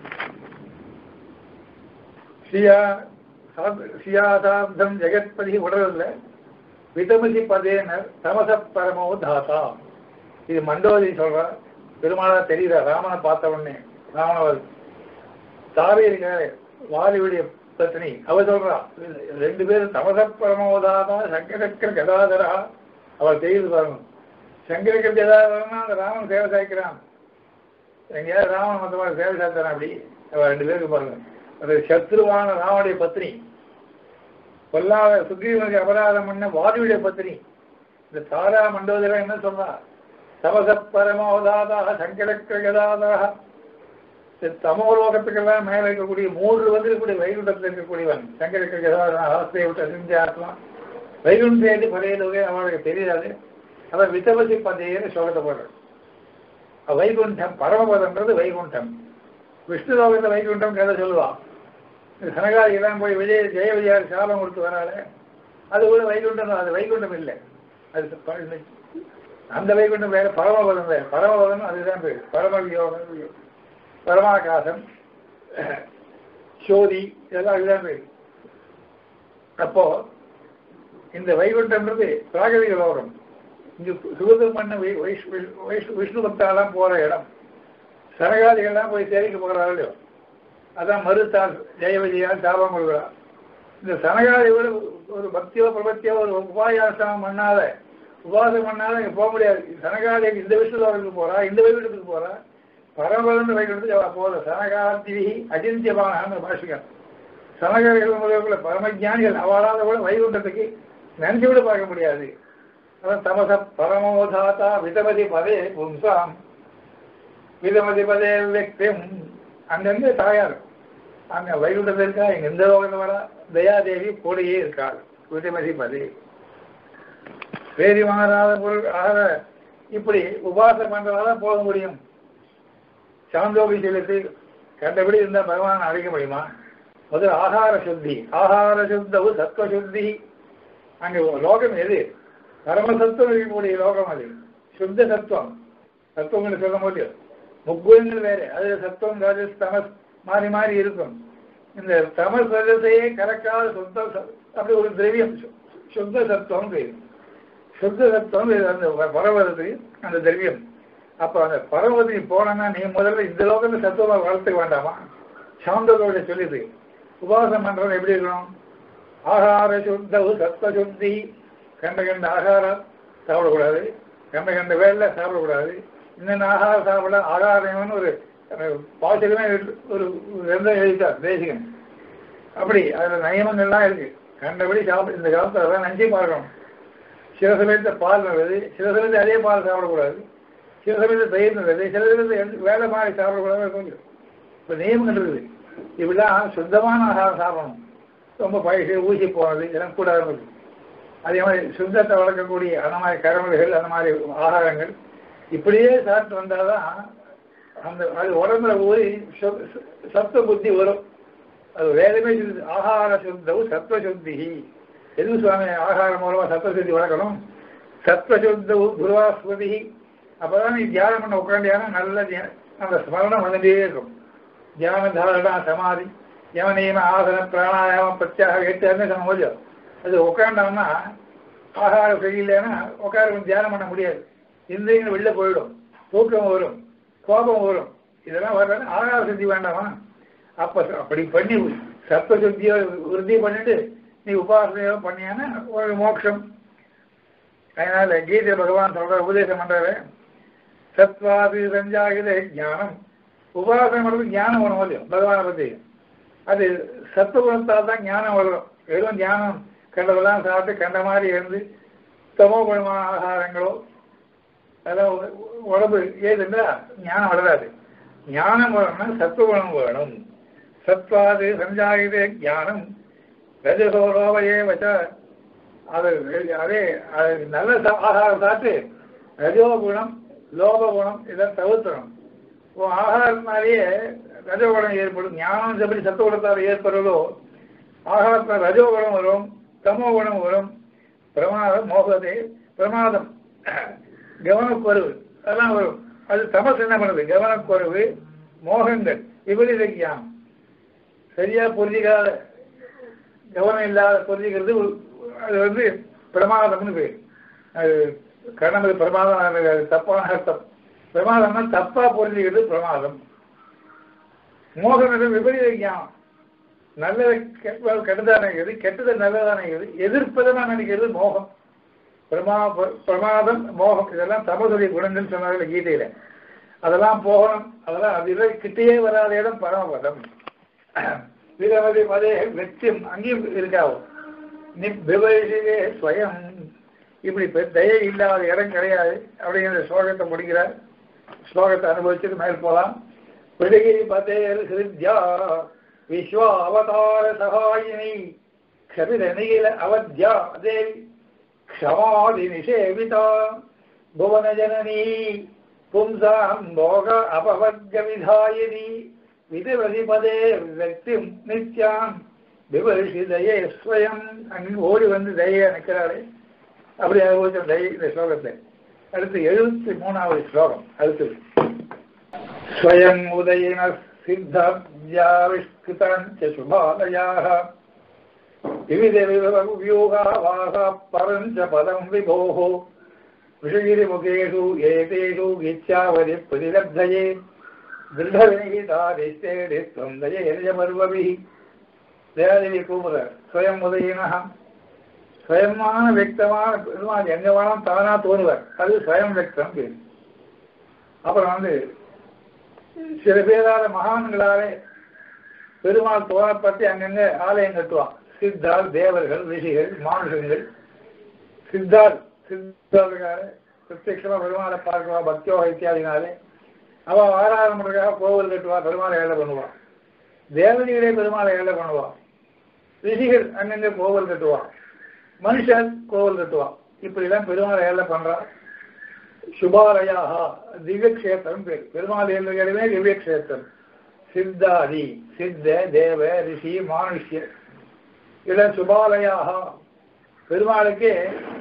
சியாசார்த்தம் ஜெகத்பதி உடலில் விதமதி பதேனர் தமச பரமோ தாத்தா. இது மண்டோதி சொல்றா. பெருமாளா தெரியுதா ராமனை பார்த்த உடனே ராமனவர் தாவே இருக்காரு வாலியுடைய பத்னி அவ சொல்றா 2 பேரும் தமச பரமோதாதா சங்கரக்கர் கதாதரா. அவள் தெரியுது பாருங்க. சங்கரக்கர் கதாதரன்னா அந்த ராமன் சேவை சாய்க்கிறான். எங்கேயாவது ராமன் மொத்த மாதிரி சேவை சாய்த்தாரான். அப்படி அவள் 2 பேருக்கு பாருங்க. அது சத்ருவான ராமனுடைய பத்னி, கொல்லாத சுக்ரீவனுக்கு அபராதம் பண்ண வாலியுடைய பத்னி. இந்த தாரா மண்டோதரா என்ன சொல்றா? தமச பரமோதாதா சங்கரக்கர் கதாதரா. தமோலோகத்துக்கெல்லாம் மேல இருக்கக்கூடிய 3 இருக்கக்கூடிய வைகுண்டத்தில் இருக்கக்கூடியவன் சங்கரக்கர் கதாதரா. ஆஸ்திரை விட்டு அசிஞ்சாத்மா வைகுண்டேது பழையதுவே அவனுக்கு தெரியாது. அவன் விதவசி பதையன்னு சொல்லத்தை போடுறான். வைகுண்டம் பரமபதம்ன்றது வைகுண்டம். விஷ்ணு லோகத்தில் வைகுண்டம் கதை சொல்லுவான். சனகாதிகெல்லாம் போய் ஜெய விஜயார் சாபம் கொடுத்து வராது. அது கூட வைகுண்டம் தான். அது வைகுண்டம் இல்லை. அது அந்த வைகுண்டம் வேற, பரமபதம் வேறு. பரமபதம் அதுதான் பேர். பரமவியோகம், பரமாகாசம், சோதி இதெல்லாம் அதுதான் பேர். அப்போ இந்த வைகுண்டம்ன்றது பிராகவிக லோகம். இங்கு சுகதம் பண்ண விஷ்ணு பக்தாலாம் போற இடம். சனகாதிகள்லாம் போய் சேரிக்க போகிறார்களோ அதான் மறுத்தால் ஜெய விஜயால் சாபம் கொடுக்குறான். இந்த சனகாதியோட ஒரு பக்தியோ பிரபத்தியோ ஒரு உபாயாசனம் பண்ணாத உபாசம் பண்ணாத இங்கே போக முடியாது. சனகாதிக்கு இந்த விஷ்ணு லோகத்துக்கு போறா, இந்த வைகுண்டத்துக்கு போறா. பரமபதம் வைகுண்டத்துக்கு போகிற சனகாதி அஜிந்தியமான பாஷிகன். சனகாதிகள் முதல்ல பரமஜானிகள் அவளாத கூட வைகுண்டத்துக்கு நினைச்சு கூட பார்க்க முடியாது. அதான் தமச பரமோதாத்தா விதமதி பதே பும்சாம் விதமதி பதே வெக்தியம். அங்கங்க தாயார் அங்க வைகுண்டத்தில் இருக்கா. இங்க எந்த லோகத்தில் வரா தயாதேவி கூடையே இருக்காள். விதமதி பதே வேதி மாறாத பொருள் ஆக இப்படி உபாசம் பண்றதாதான் போக முடியும். சாந்தோபி செலுத்தி கண்டபடி இருந்தால் பகவான் அழைக்க முடியுமா? முதல் ஆகார சுத்தி. ஆகார சுத்தவு சத்துவ சுத்தி. அங்கே லோகம் எது? பரமசத்துவம் இருக்கக்கூடிய லோகம். அது சுத்த சத்துவம். சத்துவங்கள் சொல்ல முடியும். முக்குணங்கள் வேறு. அது சத்துவம் ராஜஸ் தமஸ் மாறி மாறி இருக்கும். இந்த தமஸ் ரஜசையே கலக்காத சுத்த அப்படி ஒரு திரவியம் சுத்த சத்துவம் பேரு. சுத்த சத்துவம் அந்த பரவதத்துக்கு அந்த திரவியம். அப்போ அந்த பரவதத்துக்கு போனா நீ முதல்ல இந்த லோகத்தில் சத்துவமாக வளர்த்துக்க வேண்டாமா? சாந்தோட சொல்லிது. உபாசம் பண்றது எப்படி இருக்கணும்? ஆகார சுத்தவு சத்துவ சுத்தி. கண்ட கண்ட ஆகாரம் சாப்பிடக்கூடாது. கண்ட கண்ட வேலை சாப்பிடக்கூடாது. இன்னும் ஆகாரம் சாப்பிட ஆகாரம்னு ஒரு பாசிலுமே ஒரு கிரந்தம் எழுதிட்டார் தேசிகன். அப்படி அதில் நியமங்கள்லாம் இருக்கு. கண்டபடி சாப்பிட இந்த காலத்தில் அதான் நஞ்சை பார்க்கணும். சில சமயத்தை பால் நல்லது, சில சமயத்தை அதே பால் சாப்பிடக்கூடாது, சில சமயத்தை தயிர் நல்லது, சில சமயத்தை வேலை மாதிரி சாப்பிடக்கூடாது. கொஞ்சம் இப்போ நியமங்கள் இருக்குது. இப்படிலாம் சுத்தமான ஆகாரம் சாப்பிடணும். ரொம்ப பயிற்சி ஊசி போனது இதெல்லாம் கூடாது. அதே மாதிரி சுத்தத்தை வளர்க்கக்கூடிய அந்த மாதிரி கரமல்கள் அந்த மாதிரி ஆகாரங்கள் இப்படியே சாப்பிட்டு வந்தால் தான் அந்த அது உடம்புல ஊறி சத்துவ புத்தி வரும். அது வேதமே ஆகார சுத்தவு சத்வசுத்தி. எது சுவாமி ஆகாரம் மூலமா சத்வசுத்தி வளர்க்கணும்? சத்வசுத்தவு குருவாஸ்வதி. அப்பதான் நீ தியானம் பண்ண உட்காண்டியான நல்ல அந்த ஸ்மரணம் வந்துட்டே இருக்கும். தியான தாரணா சமாதி யமனியம ஆசன பிராணாயாமம் பிரத்யாக 8 முடியும். அது உட்காண்டோம்னா ஆகாரம் சரியில்லைன்னா உட்கார தியானம் பண்ண முடியாது. இந்திரியங்கள் வெளில போயிடும், தூக்கம் வரும், கோபம் வரும். இதெல்லாம் வர்றது ஆகார சுத்தி வேண்டாமா? அப்ப அப்படி பண்ணி சத்வ சுத்தியோ உறுதி பண்ணிட்டு நீ உபாசனையோ பண்ணியானா ஒரு மோட்சம். அதனால கீதை பகவான் சொல்ற உபதேசம் பண்றாரு, சத்வாதி சஞ்சாகிதே ஞானம். உபாசனை பண்றது ஞானம் வரும் இல்லையோ பகவானை பத்தி. அது சத்துவகுணத்தால் தான் ஞானம் வரும். வெறும் ஞானம் கண்டதெல்லாம் சாப்பிட்டு கண்ட மாதிரி இருந்து தமோ குணமான ஆகாரங்களோ அதெல்லாம் உடம்பு ஏதுன்னா ஞானம் வளராது. ஞானம் வரணும்னா சத்துவகுணம் வேணும். சத்வாது சஞ்சாகிதே ஞானம் ரஜசோலோபயே வச்ச. அது அதே நல்ல ஆகாரம் சாப்பிட்டு ரஜோகுணம் லோபகுணம் இதை தவிர்த்தணும். ஆகாரத்தினாலேயே ரஜோகுணம் ஏற்படும். ஞானம் எப்படி சத்துவகுணத்தால் ஏற்படுறதோ ஆகாரத்தில் ரஜோகுணம் வரும், தமோ குணம் வரும். பிரமாதம் மோகத்தை பிரமாதம் கவனக்குறைவு அதெல்லாம் வரும். அது தமஸ் என்ன பண்ணுது? கவனக்குறைவு, மோகங்கள், விபரீத ஞானம், சரியா புரிஞ்சிக்காத கவனம் இல்லாத புரிஞ்சிக்கிறது அது பிரமாதம்னு பேர். அது கடமை பிரமாதம் தப்பான அர்த்தம். பிரமாதம்னா தப்பா புரிஞ்சுக்கிறது பிரமாதம். மோகம் விபரீத ஞானம். நல்லதை கெட்டதாக நினைக்கிறது, கெட்டதை நல்லதாக நினைக்கிறது, எதிர்ப்பதமா நினைக்கிறது மோகம். பிரமாதம் மோகம் இதெல்லாம் தமதுடைய குணங்கள் சொன்னார்கள் கீதையில. அதெல்லாம் போகணும். அதெல்லாம் அது கிட்டேயே வராத இடம் பரமபதம். விரவதி மதே வெற்றியம் அங்கேயும் இருக்காவும். நிபிவரிசிவே ஸ்வயம். இப்படி தயை இல்லாத இடம் கிடையாது அப்படிங்கிற ஸ்லோகத்தை முடிக்கிறார். ஸ்லோகத்தை அனுபவிச்சுட்டு மேல் போலாம். பிடிகிரி பதேர் சிருத்யா விஸ்வ அவதார சகாயினி க்ஷபித நீல அவத்யா தேவி க்ஷமாதி நிஷேவிதா புவன ஜனனி பும்சாம் போக அபவர்க விதாயினி விதிவதி பதே வெக்திம் நித்யாம் விவரிஷி தயே ஸ்வயம். அங்கு ஓடி வந்து தயை நிற்கிறாரே அப்படி அனுபவிச்ச தயை இந்த ஸ்லோகத்தை. அடுத்து 73வது ஸ்லோகம். அடுத்து ஸ்வயம் உதயின சித்தாவிஷ்கிருதாஞ்ச சுபாலயாः விவித வியூகா வாசா பரஞ்ச பதம் விபோः விஷகிரிமுகேஷு ஏதேஷு இச்சாவதி பிரதிலப்தயே திருடவினிகிதாதிஸ்தேடிஸ்வம் தயே நிஜபர்வபிः. தயாதேவி கூப்பிடுறார். ஸ்வயம் உதயினः ஸ்வயமான வியக்தமான பெருமாள் எங்க வேணாலும் தானா தோணுவார். அது ஸ்வயம் வியக்தம் பேர். அப்புறம் சில பேரால மகான்களாலே பெருமாள் தோணப்பட்டு அங்கங்க ஆலயம் கட்டுவான். சித்தால் தேவர்கள், ரிஷிகள், மானுஷங்கள். சித்தாளுக்காக பிரத்யட்சமா பெருமாளை பார்க்குவா பக்தியோக இத்தியாதினாலே. அவன் ஆராதனை பண்றதுக்காக கோவில் கட்டுவா, பெருமாளை ஏழை பண்ணுவான். தேவதைகளே பெருமாளை ஏழை பண்ணுவான். ரிஷிகள் அங்கங்க கோவில் கட்டுவான். மனுஷன் கோவில் கட்டுவான். இப்படிலாம் பெருமாளை ஏழை பண்றான். சுபாலயாக திவ்யக்ஷேத்திரம் பேர். பெருமாள் ஏழுமே திவ்யக்ஷேத்திரம். சித்தாதி சித்த தேவ ரிஷி மானுஷ்ய இதில் சுபாலயாக பெருமாளுக்கு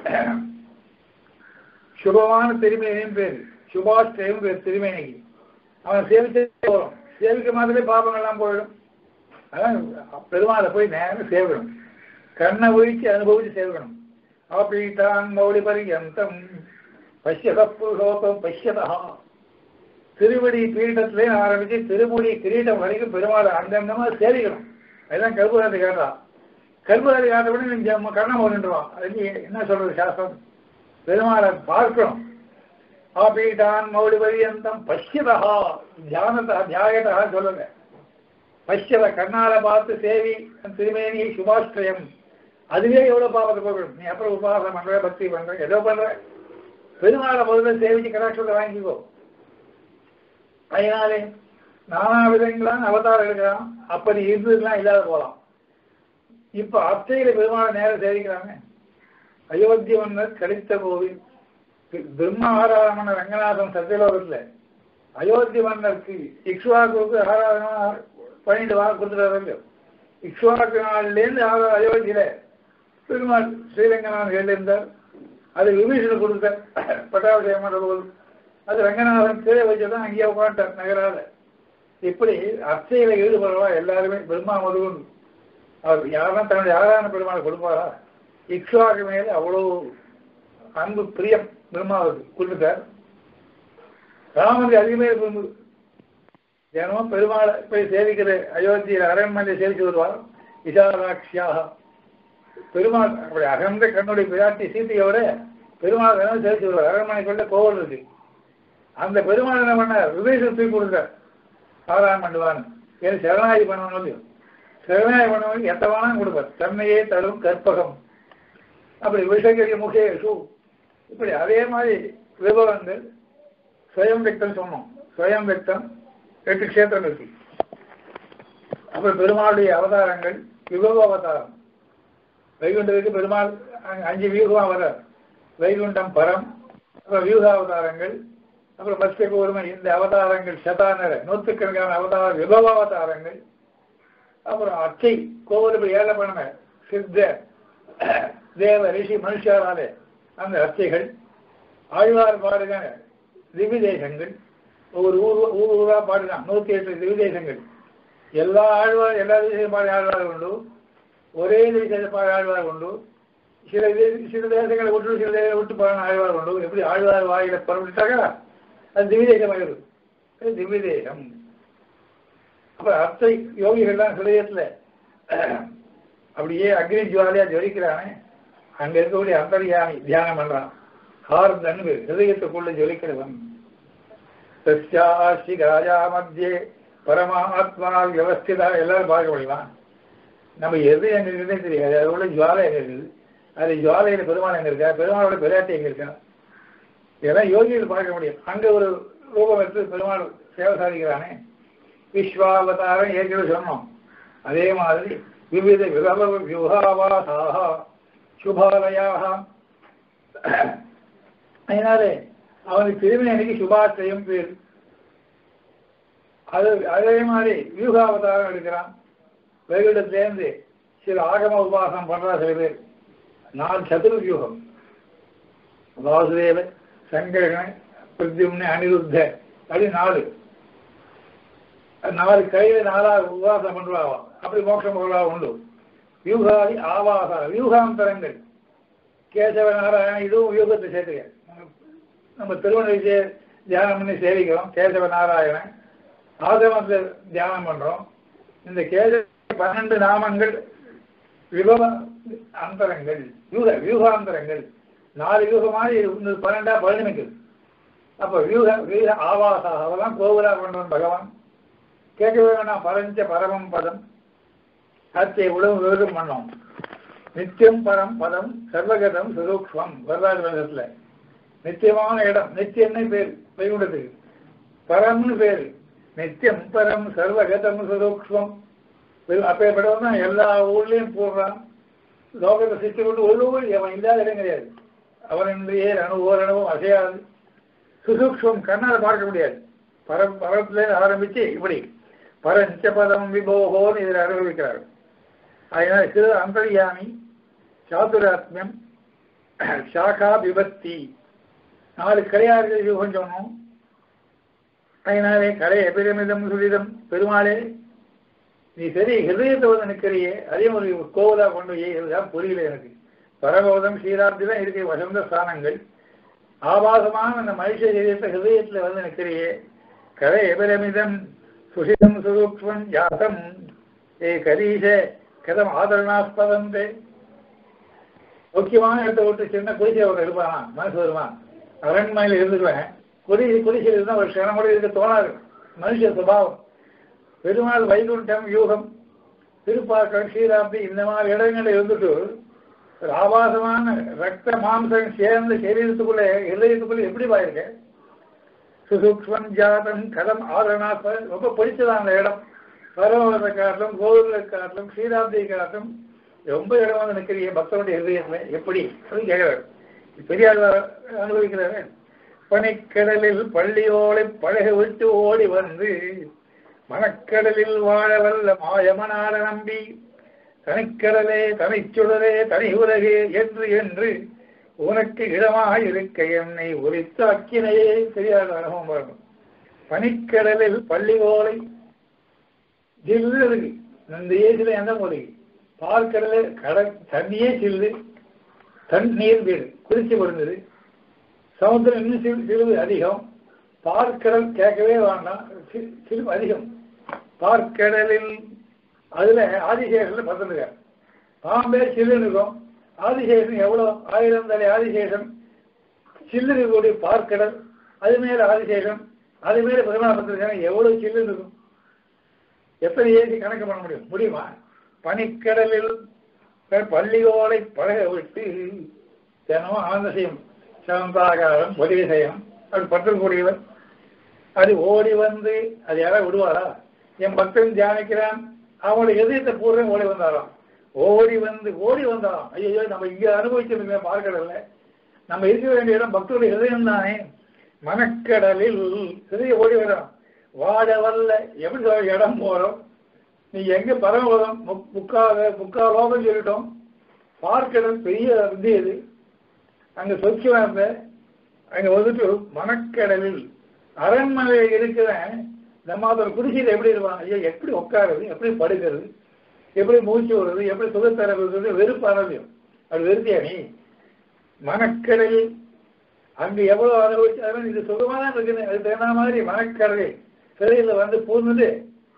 சுபமான திருமேனியும் பேர். சுபாஷ்டயம் பேர் திருமேனிக்கு. அவன் சேவிச்சே போகிறோம். சேவிக்க மாதிரிலே பாபங்கள்லாம் போயிடும். அதான் பெருமாளை போய் நேரம் சேவிக்கணும். கண்ணை ஒழிச்சு அனுபவிச்சு சேவிக்கணும். அப்பீட்டான் மௌலி பரியந்தம் பஷ்யத புருஷோத்தம் பஷ்யதா. திருவடி பீட்டத்திலே ஆரம்பிச்சு திருமுடி கிரீட்டம் வரைக்கும் பெருமாளை அங்கங்கமா சேவிக்கணும். அதுதான் கல்புராதி காட்டுறான். கல்புராதி காட்டப்படி நீங்க கண்ணை போட்டுருவான். அது என்ன சொல்றது சாஸ்திரம்? பெருமாளை பார்க்கணும். ஆபீட்டான் மௌலி பரியந்தம் பஷ்யதா தியானத்தா தியாயதா சொல்லுங்க. பஷ்யத கண்ணால பார்த்து சேவி திருமேனி சுபாஷ்டயம். அதுவே எவ்வளவு பாவத்தை போகணும். நீ அப்புறம் உபாசம் பண்ற, பக்தி பண்ற, ஏதோ பண்ற, பெருமாளை முதல்ல சேவிச்சு கடாட்சத்தை வாங்கிக்கோ. அதனாலே நானா விதங்களாம் அவதாரம் எடுக்கிறான். அப்படி இருந்ததுலாம் இல்லாத போகலாம். இப்ப அத்தையில பெருமாளை நேரம் சேவிக்கிறாங்க. அயோத்தி மன்னர் கடித்த கோவில் பிரம்ம ஆராதன ரங்கநாதன் சத்தியலோகத்தில் அயோத்தி மன்னருக்கு இக்ஷ்வாகுவுக்கு ஆராதனா பண்ணிட்டு கொடுத்துட்டாரு. இக்ஷ்வாக்கு நாளிலேருந்து அயோத்தியில பெருமாள் ஸ்ரீரங்கநாதன் எழுந்தார். அது விபீஷணன் கொடுத்த பட்டாபிஷேகம் பண்ற போது அது ரங்கநாதன் கீழே வச்சுதான் அங்கேயே உட்காந்துட்டார் நகராத. இப்படி அர்ச்சையில ஈடுபடுறவா எல்லாருமே பெருமா முருகன் அவர் யாரும் தன்னுடைய ஆராதன பெருமாள் கொடுப்பாரா? இக்ஷ்வாக்கு மேலே அவ்வளவு அன்பு பிரியம் பெருமாவுக்கு கொடுத்துட்டார். ராமனுக்கு அதிகமே விரும்பு. தினமும் பெருமாளை போய் சேவிக்கிற அயோத்தியில் அரண்மனையை சேவிச்சு வருவார். விசாலாட்சியாக பெருமாள் அப்படி அகன்ற கண்ணுடைய பிராட்டி சீத்தையோட பெருமாள் தினமும் சேவிச்சு வருவார். அரண்மனைக்குள்ள கோவில் இருக்கு. அந்த பெருமாள் என்ன பண்ணார்? விபீஷணன் தூக்கி கொடுத்தார். ஆராதனை பண்ணுவான்னு ஏன் சரணாகி பண்ணணும். சரணாகி பண்ணவனுக்கு எந்த வேணாலும் கொடுப்பார். தன்னையே தரும் கற்பகம் அப்படி விஷகரிய முகேஷு இப்படி அதே மாதிரி விபவங்கள் ஸ்வயம் விக்தம் சொன்னோம். ஸ்வயம் விக்தம் 8 க்ஷேத்திரம் இருக்கு. அப்புறம் பெருமாளுடைய அவதாரங்கள் விபவ அவதாரம். வைகுண்டத்துக்கு பெருமாள் 5 வியூகம் வரார். வைகுண்டம் பரம், அப்புறம் வியூக அவதாரங்கள், அப்புறம் மத்ய கூர்மை, இந்த அவதாரங்கள் சதானர 100கணக்கான அவதார விபவ அவதாரங்கள். அப்புறம் அச்சை கோவிலுக்கு ஏழை பண்ண சித்த தேவ ரிஷி மனுஷாராலே அந்த அர்ச்சைகள், ஆழ்வார் பாடுக திவ்யதேசங்கள், ஒவ்வொரு ஊரா பாடுதான் 108 திவ்யதேசங்கள். எல்லா ஆழ்வார் எல்லா தேசம் பாடி ஆழ்வார் உண்டு, ஒரே தேசத்தை பாடி ஆழ்வார் உண்டு. சில தேசங்களை விட்டு சில தேசங்களை விட்டு பாடின ஆழ்வார் உண்டு. எப்படி ஆழ்வார் வாயில பரவிட்டாக்கா அது திவ்யதேசம் ஆயிடும். திவ்யதேசம். அப்புறம் அர்ச்சை யோகிகள்லாம் ஹிருதயத்துல அப்படியே அக்னி ஜுவாலியா ஜொலிக்கிறானே, அங்க இருக்கக்கூடிய அந்தர்யாமி தியானம் பண்றான். ஹார்தன் ஹிருதயத்துக்குள்ள ஜொலிக்கிறவன். சஸ்யாஸ்தி ராஜா மத்தியே பரமாத்மா வியவஸ்திதா எல்லாரும் பார்க்க முடியலாம். நம்ம எது எங்க இருக்குதுன்னு தெரியாது. அதோட ஜுவாலை எங்க இருக்குது, அது ஜுவாலையில பெருமாள் எங்க இருக்கா, பெருமாளோட பிராட்டி எங்க இருக்கா, இதெல்லாம் யோகிகள் பார்க்க முடியும். அங்க ஒரு ரூபம் எடுத்து பெருமாள் சேவை சாதிக்கிறானே. விஸ்வாவதாரம் ஏற்கனவே சொன்னோம். அதே மாதிரி விவித வியூகாவாசாக சுபாலயாக. அதனாலே அவனுக்கு திருமணி அன்னைக்கு சுபாத்திரையும் பேர். அதே மாதிரி வியூகாவதாரம் எடுக்கிறான். வைகுண்டத்திலேருந்து சில ஆகம உபாசனம் பண்றா சில பேர். 4 சதுர்வியூகம், வாசுதேவ சங்கரன் பிரத்யும்ன அனிருத்த அப்படி 4 கையில 4 உபாசனம் பண்றாவா. அப்படி மோட்சம் போகிறா உண்டு. வியூகாதி ஆவாச வியூகாந்தரங்கள் கேசவ நாராயணன் இதுவும் வியூகத்தை சேர்த்துக்க. நம்ம திருவண்ணை தியானம் பண்ணி சேவிக்கிறோம். கேசவ நாராயணன் ஆகமத்தை தியானம் பண்றோம். இந்த கேசவ 12 நாமங்கள் விபவ அந்தரங்கள், வியூகாந்தரங்கள். 4 வியூகமாக 12ஆ பரிணமிக்குது. அப்ப வியூக ஆவாசா அவெல்லாம் கோவிலா கொண்டவன் பகவான். கேட்கவே வேணாம். பரஞ்ச பரமம் பதம் அத்தை உடம்பு விவரம் பண்ணோம். நித்தியம் பரம் பதம் சர்வகதம் சுரூக்ஷம். வரலாறு வேதத்துல நித்தியமான இடம். நித்தியம்னு பேர் வைகுண்டத்துக்கு, பரம்னு பேரு. நித்தியம் பரம் சர்வகதம் சுரூக்ஷம். அப்பேற்பட்டவன் தான் எல்லா ஊர்லயும் போடுறான். லோகத்தை சித்தி கொண்டு ஒரு ஊர் அவன் இல்லாத இடம் கிடையாது. அவனுடைய ஓரளவும் அசையாது. சுசூக்ஷம் கண்ணால் பார்க்க முடியாது. பரத்துல ஆரம்பிச்சு இப்படி பரஞ்ச பதம் விபோகோன்னு இதில் அனுபவிக்கிறார். அதனால சிறு அந்தர்யாமி, சாதுராத்மியம், சாகா விபக்தி 4 கலையார்கள் யுகம் சொன்னோம். அதனாலே கலை எபிரமிதம் சுரிதம். பெருமாளே நீ சரி ஹிருதயத்தை வந்து நிற்கிறியே, அதே ஒரு கோவிலா கொண்டு இதுதான் புரியல எனக்கு. பரமபதம் ஸ்ரீராப்தி தான் இருக்கு வசந்த ஸ்தானங்கள். ஆபாசமான அந்த மனுஷ சரீரத்தை ஹிருதயத்தில் வந்து நிற்கிறியே. கலை எபிரமிதம் சுஷிதம் சுரூக்ஷ்மம் ஜாதம் ஏ கரீஷ கதம் ஆதரணாஸ்பதம். முக்கியமான இடத்தை விட்டு சின்ன குடிசை அவர் இருப்பானா மனசு வருவான். அரண்மனையில் இருந்துக்குவேன். குடிசையில் இருந்தால் ஒரு க்ஷணம் கூட இருக்க தோணாது. மனுஷ சுபாவம். பெருமாள் வைகுண்டம் யூகம் திருப்பாக்கம் ஸ்ரீராப்தி இந்த மாதிரி இடங்களில் இருந்துட்டு ஒரு ஆபாசமான ரத்த மாம்சம் சேர்ந்த சரீரத்துக்குள்ள இதயத்துக்குள்ள எப்படி பாயிருக்க. சுசூக்ஷ்மம் ஜாதம் கதம் ஆதரணாஸ்ப ரொம்ப பிடிச்சதான் அந்த இடம். பரவத்தை காட்டிலும் கோவிலை காட்டிலும் ஸ்ரீராப்தியை காட்டிலும் ரொம்ப இடம் வந்து நிற்கிறிய பக்தனுடைய ஹிருதயத்துல எப்படி அப்படின்னு கேட்கிறாரு. பெரியார் அனுபவிக்கிறாரு. பனிக்கடலில் பள்ளியோலை பழக விட்டு ஓடி வந்து மணக்கடலில் வாழ வல்ல மாயமனார நம்பி தனிக்கடலே தனிச்சுடரே தனி உலகே என்று என்று உனக்கு இடமாயிருக்க என்னை உரித்தாக்கினையே. தெரியாத அனுபவம் வரணும். பனிக்கடலில் பள்ளிகோலை ஜில்லு இருக்கு. இந்த ஏஜில் எந்த மொழி பார்க்கடலில் தண்ணியே சில்லு, தண்ணீர் வீடு குளிச்சு விழுந்தது. சமுத்திரம் இன்னும் சிறிது அதிகம். பார்க்கடல் கேட்கவே வேண்டாம், சிறிது அதிகம். பார்க்கடலில் அதுல ஆதிசேஷன் பத்துங்க. பாம்பே சில்லுன்னு இருக்கும். ஆதிசேஷன் எவ்வளோ 1000 தலை ஆதிசேஷன் சில்லு இருக்கக்கூடிய பார்க்கடல், அது மேல ஆதிசேஷன், அது மேல 14 பத்திருக்காங்க. எவ்வளவு சில்லுன்னு இருக்கும்? எத்தனை ஏசி கணக்கு பண்ண முடியுமா? பனிக்கடலில் பள்ளிகோலை பழக விட்டு தினமும் ஆனந்த செய்யும் சிவந்தாகாரம் உதவி செய்யும் அப்படி பற்றக்கூடியவர். அது ஓடி வந்து அது யாராவது விடுவாரா? என் பக்தன் தியானிக்கிறான், அவங்களோட எதிர்த்த பூர்வம் ஓடி வந்தாராம். ஓடி வந்தாராம். ஐயோ, நம்ம இங்க அனுபவிச்சிருக்கோம் பார்க்கடல்ல. நம்ம இருக்க வேண்டிய இடம் பக்தருடைய ஹிருதயம் தானே. மனக்கடலில் ஹிருதயம் ஓடி வரோம். வாழ வரல எப்படி சொல்ல இடம் போறோம். நீ எங்க பரமபதம் முக்காலோகம் சொல்லிட்டோம். பார்க்கடல் பெரிய இது. அங்க சொச்சமா இருந்த அங்க வந்துட்டு மனக்கடலில் அரண்மனையில் இருக்கிற நம்ம அதோட குடிசையில் எப்படி இருப்பான்? ஐயோ, எப்படி உட்காருது, எப்படி படுக்கிறது, எப்படி மூச்சு வருது, எப்படி சுகத்தரது, வெறுப்பானது. அது வெறுத்தியா நீ? மனக்கடலில் அங்க எவ்வளவு அனுபவிச்சாலும் இது சுகமா தான் இருக்குது. அது தகுந்த மாதிரி மனக்கடலில் சிறையில் வந்து பூர்ணது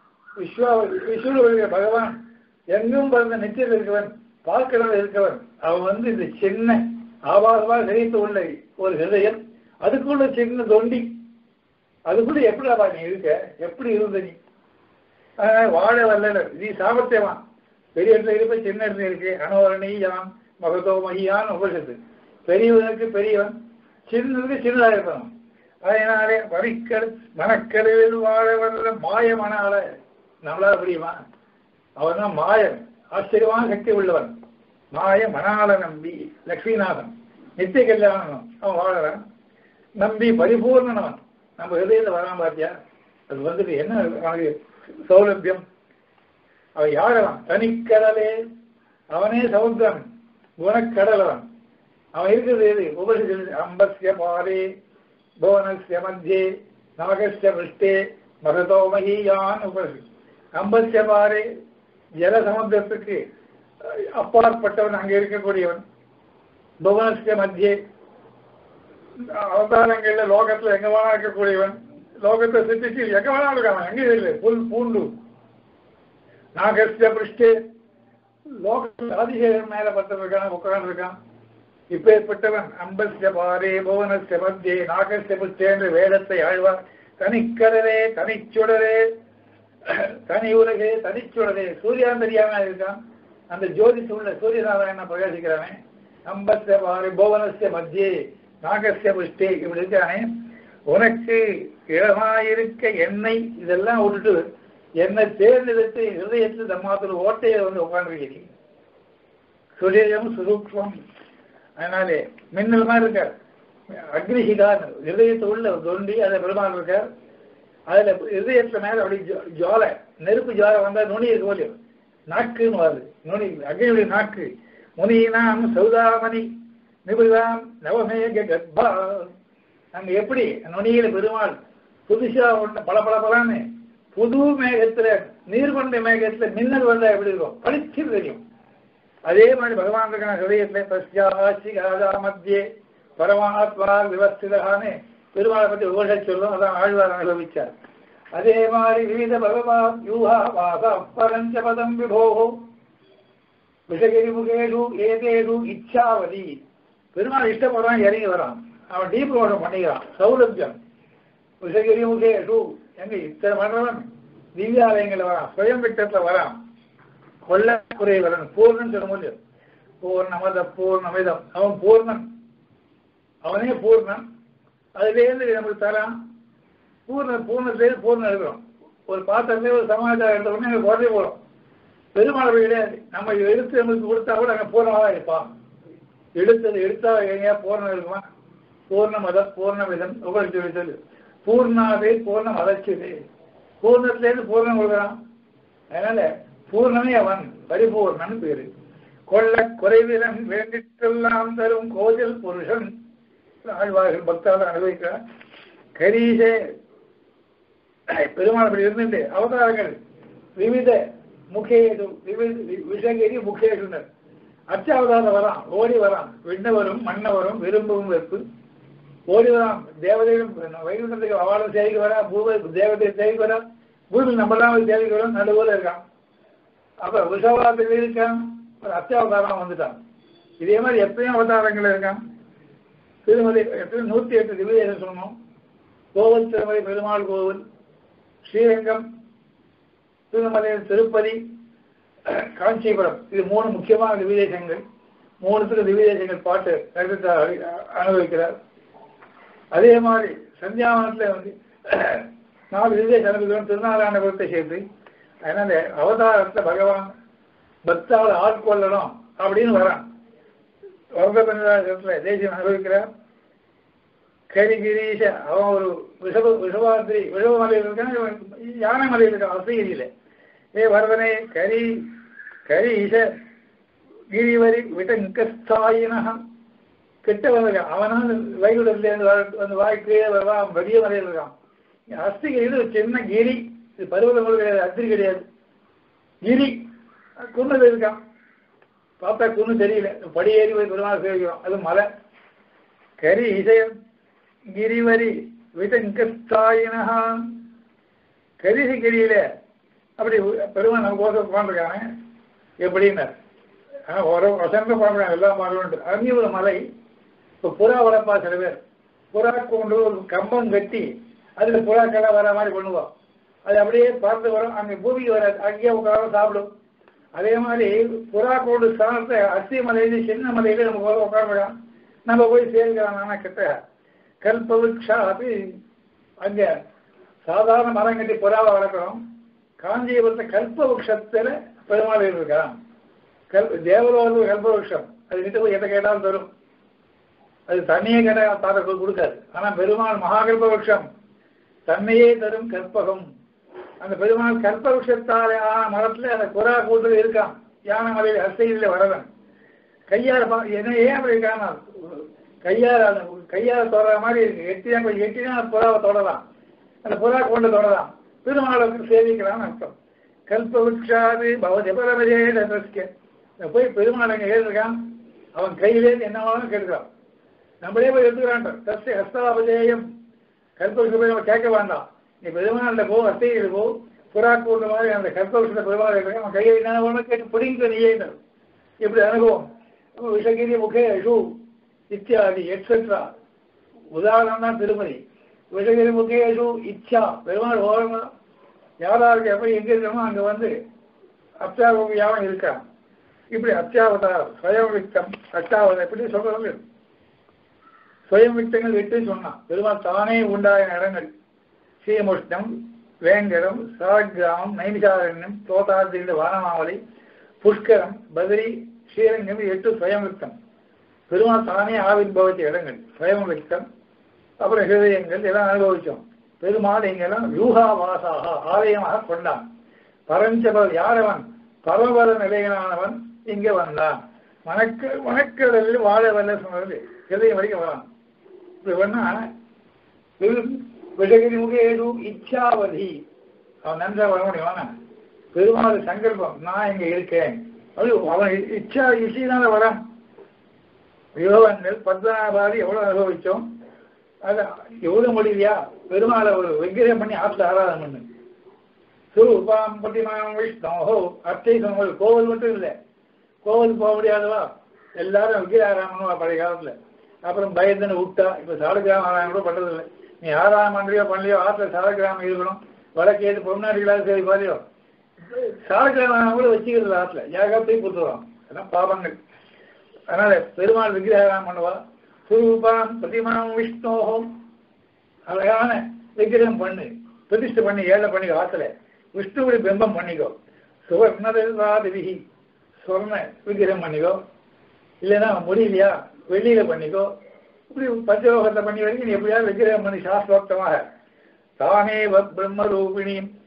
விஸ்வ பகவான் எங்கும் பிறந்த நிச்சயம் இருக்கவன், பார்க்கடல் இருக்கவன். அவன் வந்து இந்த சின்ன ஆபாசமாக நினைத்து உள்ள ஒரு ஹிருதயம், அதுக்குள்ள சின்ன தொண்டி, அதுக்குள்ள எப்படிடா நீ இருக்க? எப்படி இருந்த நீ? வாழ வரல. நீ சாமர்த்தியவான். பெரிய இடத்துல இருப்ப சின்ன இடத்துல இருக்கு. அனோரணியான் மகதோ மகியான் உபசத்து. பெரியவனுக்கு பெரியவன், சின்னதுக்கு சின்னதாக இருப்பான். அதனாலே மனக்கடலில் வாழ வரல மாயமனால நம்மளால முடியுமா? அவன் தான் மாயன், ஆச்சரியமான சக்தி உள்ளவன். மாய மணால நம்பி லக்ஷ்மிநாதன் நித்திய கல்யாணம் அவன் வாழறான். நம்பி பரிபூர்ணனவன் நம்ம ஹிருதயத்தில் வரான். பாத்தியா, அது வந்துட்டு என்ன சௌலபியம். அவன் யாரவன்? தனிக்கடலே, அவனே சமுத்திரம், குணக்கடலவன். அவன் இருக்கிறது எது? உபரிசில் அம்பஸ்ய பாரே புவனஸ்ய மத்தியே நாகஸ்ய விஷ்டே மகதோ மகியான் உபரிசி. அம்பஸ்ய பாரே ஜல சமுத்திரத்துக்கு அப்பாற்பட்டவன், அங்கே இருக்கக்கூடியவன். புவனஸ்ய மத்தியே அவதாரங்கள்ல லோகத்துல எங்க வேணா இருக்கக்கூடியவன். லோகத்தை சித்திச்சு எங்க வேணா இருக்கான், எங்கே இல்லை புல் பூண்டு. நாகஸ்ய பிருஷ்டே, லோகத்தில் அதிசேஷன் மேல பட்டிருக்கான், உட்கார்ந்து இருக்கான். இப்பேற்பட்டவன் அம்பஸ்ய பாரே புவனஸ்ய மத்தியே நாகஸ்ய பிருஷ்டே என்று வேதத்தை ஆழ்வார். தனிக்கடலே தனிச்சுடரே தனி உலகே தனிச்சுடரே, சூரியாந்தரியான இருக்கான். அந்த ஜோதி சூழ்நிலை சூரியநாராயண பிரகாசிக்கிறானே. அம்பஸ்ய பாரே புவனஸ்ய மத்தியே நாகஸ்ய புஷ்டே இப்படி இருக்கானே. உனக்கு இடமாயிருக்க என்னை இதெல்லாம் விட்டுட்டு என்னை தேர்ந்தெடுத்து ஹிருதயத்தில் தம்மாத்தில் ஓட்டையை வந்து உட்காந்துருக்கீங்க. சுரேயம் சுரூக்ஷம். அதனாலே மின்னல் மாதிரி இருக்கார். அக்னிஹிகான் ஹிருதயத்தை உள்ள தொண்டி அதை பெருமாள் இருக்கார். அதுல ஹிருதயத்துல மேல அப்படி ஜுவாலை, நெருப்பு ஜுவாலை வந்தா நுனி இருக்கு போலியும் நாக்குன்னு வருது. நுனி அக்னியுடைய நாக்கு. முனியினாம் சௌதாமணி நிபுதாம் நவமேக கர்ப்பா. அங்க எப்படி நுனியில பெருமாள் புதுசா ஒன்று பல பல பலான்னு புது மேகத்துல நீர்கொண்ட மேகத்துல மின்னல் வந்தா எப்படி இருக்கும்? பளிச்சு தெரியும். அதே மாதிரி பகவான் இருக்கான ஹிருதயத்துல தஸ்யாசி ராஜா மத்தியே பரமாத்மா விவஸ்திதான்னு பெருமாளை பற்றி உபகை சொல்லும். அதான் ஆழ்வார் அனுபவிச்சார். அதே மாதிரி விவித பகவான் யூஹா வாச பரஞ்சபதம் விபோகோ விஷகிரி முகேஷு ஏதேஷு இச்சாவதி. பெருமாள் இஷ்டப்படுறான், இறங்கி வரான், அவன் டீப் ரோஷம் பண்ணிக்கிறான். சௌலபியம் விஷகிரி முகேஷு எங்க இத்தனை பண்றவன் திவ்யாலயங்கள் வரான், சுயம் விட்டத்துல வரான், கொல்லக்குறை வரன். பூர்ணன் சொல்ல முடியும். பூர்ணமத பூர்ணமிதம். அவன் பூர்ணன், அவனே பூர்ணன். அதுலேருந்து நம்மளுக்கு தரான். பூர்ணத்திலேருந்து பூர்ணம் இருக்கிறோம். ஒரு பாத்திரத்திலே ஒரு சமாச்சாரம் எடுத்த உடனே அங்கே குறைய போகிறோம். பெருமாள் கிடையாது. நம்ம எடுத்து நம்மளுக்கு கொடுத்தா கூட அங்கே பூர்ணமாக தான் இருப்பான். எடுத்தா எங்கேயா பூர்ணம் இருக்குமா? பூர்ணமத பூர்ணமிதம் உபரிச்சொல்லி பூர்ணாவே பூர்ணம் அலட்சியது. பூர்ணத்திலேருந்து பூர்ணம் கொடுக்குறான். அதனால பூர்ணமே அவன், பரிபூர்ணன் பேரு. கொள்ள குறைவிலன் வேண்டிற்றெல்லாம் தரும் கோதில் புருஷன். ஆழ்வார்கள் பக்தாளர் அனுபவிக்கிறார். கரீசே பெருமாள் அப்படி இருந்துட்டு அவதாரங்கள் விவித முகேது விஷகிரி முகேதுனர் அச்சாவதாரம் வரான், ஓடி வரான். விண்ணவரும் மன்னவரும் விரும்பவும் வெறுப்பு ஓடி வரான். தேவதையும் வைகுண்டத்துக்கு அவளும் சேவைக்கு வரா, பூமி தேவதையை சேவைக்கு வரா, பூமி நம்மளாம் சேவைக்கு வரும், நடுவில் இருக்கான். அப்ப விஷவாதத்தில் இருக்கான், ஒரு அச்சாவதாரம் வந்துட்டான். இதே மாதிரி எத்தனையோ அவதாரங்கள் இருக்கான். திருமலை 108 திவ்ய சொன்னோம். கோவில் திருமலை பெருமாள் கோவில், ஸ்ரீரங்கம், திருமலை திருப்பதி, காஞ்சிபுரம், இது 3 முக்கியமான திவ்யதேசங்கள். 3 திவ்யதேசங்கள் பாட்டு அனுபவிக்கிறார். அதே மாதிரி சந்தியாவனத்தில் வந்து 4 திவ்யதேச அனுபவிக்கிறோம், திருநாராயணபுரத்தை சேர்த்து. அதனால அவதாரத்தில் பகவான் பக்தாவை ஆட்கொள்ளணும் அப்படின்னு வரான். வரத பஞ்சாயத்துல தேசியம் அனுபவிக்கிறார். கரிகிரீஷ அவன் ஒரு விஷவாதிரி விஷவ மலையில் இருக்கான், யானை மலையில் இருக்கான் அசகிரியில. வரதனே கரீஷ கிரிவரி விட்டங்கஸ்தாயினகம் கிட்ட வந்திருக்கான். அவனால வைகுண்டத்திலேருந்து வந்து வாய்க்கே வரலாம், பெரிய மலையில் இருக்கான். அஸ்திகிரியில் ஒரு சின்ன கிரி, இது பருவதங்கள் கிடையாது, அத்திரி கிடையாது, கிரி குன்னில் இருக்கான். பார்த்தா குன்னு தெரியல, படியேறி போய் பெருமாள் சேவிக்கிறோம், அது மலை. கரி இசையம் கிரிவரி விட்டங்கஸ்தாயினகா கரிசிகிரியில அப்படி பெருமாள் நம்ம கோசம் உட்காந்துருக்காங்க. எப்படின்னு ஒரு வசந்த பாடுறாங்க, எல்லாம் பாடுவோம். அங்கே ஒரு மலை. இப்போ புறா வளர்ப்பா சில பேர், புறா கொண்டு ஒரு கம்பம் கட்டி அதில் புறாக்கெல்லாம் வர மாதிரி பண்ணுவோம். அது அப்படியே பறந்து வரும், அங்கே பூமிக்கு வராது, அங்கேயே உட்கார சாப்பிடும். அதே மாதிரி புறா கோடு ஸ்தானத்தை அஸ்தி மலையில சின்ன மலையில நம்ம உட்காரலாம், நம்ம போய் சேர்க்கிறான். கிட்ட கல்பவிக்ஷா அப்படி அங்கே சாதாரண மரம் கட்டி புறாவை வளர்க்குறோம். காஞ்சிபுரத்தை கல்பவృక్షத்தில் பெருமாள் இருக்கான். தேவலோக கல்பவృక్షம், அது கிட்ட போய் எதை கேட்டாலும் தரும். அது தண்ணியே கேட்டால் தாத்த கொடுக்காது. ஆனால் பெருமாள் மகாகல்பவృక్షம் தன்னையே தரும் கற்பகம். அந்த பெருமாள் கல்பவృక్షத்தாலே ஆன மரத்தில் அந்த புறா கூட்டு இருக்கான். யானை மலையில் அசையில் வரவன் கையால் என்ன ஏன் அப்படி இருக்கான், கையால் தொடர மாதிரி இருக்கு. எட்டினா புறாவை தொடலாம், அந்த புறா கொண்டு தொடலாம். பெருமாளுக்கு சேவிக்கிறான்னு அர்த்தம். கல்பவృక్షாது பவஜபரமஜேட போய் பெருமாள் அங்கே ஏறிருக்கான். அவன் கையிலேருந்து என்னவாலும் கேட்கிறான், நம்மளே போய் எடுத்துக்கிறான். தஸ்ய ஹஸ்தாபஜேயம் கல்பவృక్షம் கேட்க வேண்டாம், நீ பெருமாள்கிட்ட போ, அஸ்தையில் போ, புறா கூட்டு மாதிரி அந்த கல்பவృక్షத்தை பெருமாள் இருக்கான். அவன் கையை என்ன கேட்டு பிடிங்க நீயே. இப்படி அனுபவம். விஷகிரி முகே ஷூ இத்தியாதி எக்ஸெட்ரா உதாரணம் தான் திருமதி. விஷகிரி முகேஷு இச்சா பெருமாள் ஓரமா யாராருக்கு எப்படி எங்க இருக்கணுமோ அங்க வந்து அத்தியாவதாரம் இருக்கான். இப்படி அத்தியாவதாரம் ஸ்வயம் வித்தம் அஷ்டாவதாரம் எப்படி சொல்றது, ஸ்வயம் வித்தங்கள் விட்டு சொன்னான். பெருமாள் தானே உண்டாய இடங்கள் ஸ்ரீமுஷ்ணம், வேங்கடம், சாகிராமம், நைமிசாரண்யம், தோதாதிந்த வானமாவளி, புஷ்கரம், பத்ரி, ஸ்ரீரங்கம் 8 ஸ்வயம் வித்தம். பெருமாள் தானே ஆவிர்பவித்த இடங்கள் ஸ்வயம் வித்தம். அப்புறம் ஹிருதயங்கள் எல்லாம் அனுபவிச்சோம். பெருமாள் இங்கெல்லாம் யூகாவாசாக ஆலயமாக கொண்டான். பரஞ்சபர் யாரவன், பரவர நிலையனானவன் இங்கே வந்தான். மணக்கடலில் வாழ வல்ல சொன்னது ஹிருதயம் வரைக்கும் வரான். இப்படி வேணா விஷகிரி முகேது இச்சாவதி அவன் நன்றா வர முடியுவான. பெருமாள் சங்கல்பம், நான் இங்க இருக்கேன். அது அவன் இச்சா இசையினால வரான். யோகங்கள் 19 எவ்வளவு அனுபவிச்சோம். அது எவ்வளவு முடியலையா, பெருமாளை ஒரு விக்கிரகம் பண்ணி ஆற்ற ஆராதனை பண்ணு. சுரூபாம் பட்டிமாம் விஷ்ணோ அர்ச்சை சொன்ன கோவில் மட்டும் இல்லை, கோவில் போக முடியாதவா எல்லாரும் விக்கிர ஆராமனுவா பழைய காலத்துல. அப்புறம் பயந்துன்னு விட்டா, இப்ப சாலக்கிராம ஆராயணம் கூட பண்றது இல்லை. நீ ஆராயம் பண்றியோ பண்ணலையோ ஆற்றுல சாலக்கிராமம் இருக்கணும். வடக்கேது பொம்னாடிகளாக சரி பாதியோ சாலக்கிராமம் கூட வச்சுக்கிறது ஆற்றுல யாருக்கா போய் கொடுத்துருவான். அதெல்லாம் பாபங்கள். அதனால பெருமாள் விக்கிரகம் பண்ணுவா. சுரூபாம் பிரதிமாம் விஷ்ணோகம் அழகான விக்கிரகம் பண்ணு, பிரதிஷ்டை பண்ணி ஏழை பண்ணிக்கோ. ஆத்துல விஷ்ணுவுடைய பிம்பம் பண்ணிக்கோ. சுவர்ணதேவி சொர்ண விக்கிரகம் பண்ணிக்கோ. இல்லைன்னா முடியலையா வெள்ளியில பண்ணிக்கோ. இப்படி பஞ்சலோகத்தை பண்ணி வரைக்கும் நீ எப்படியாவது விக்கிரகம் பண்ணி சாஸ்திரோக்தமாக. தானே பிரம்மரூபிணி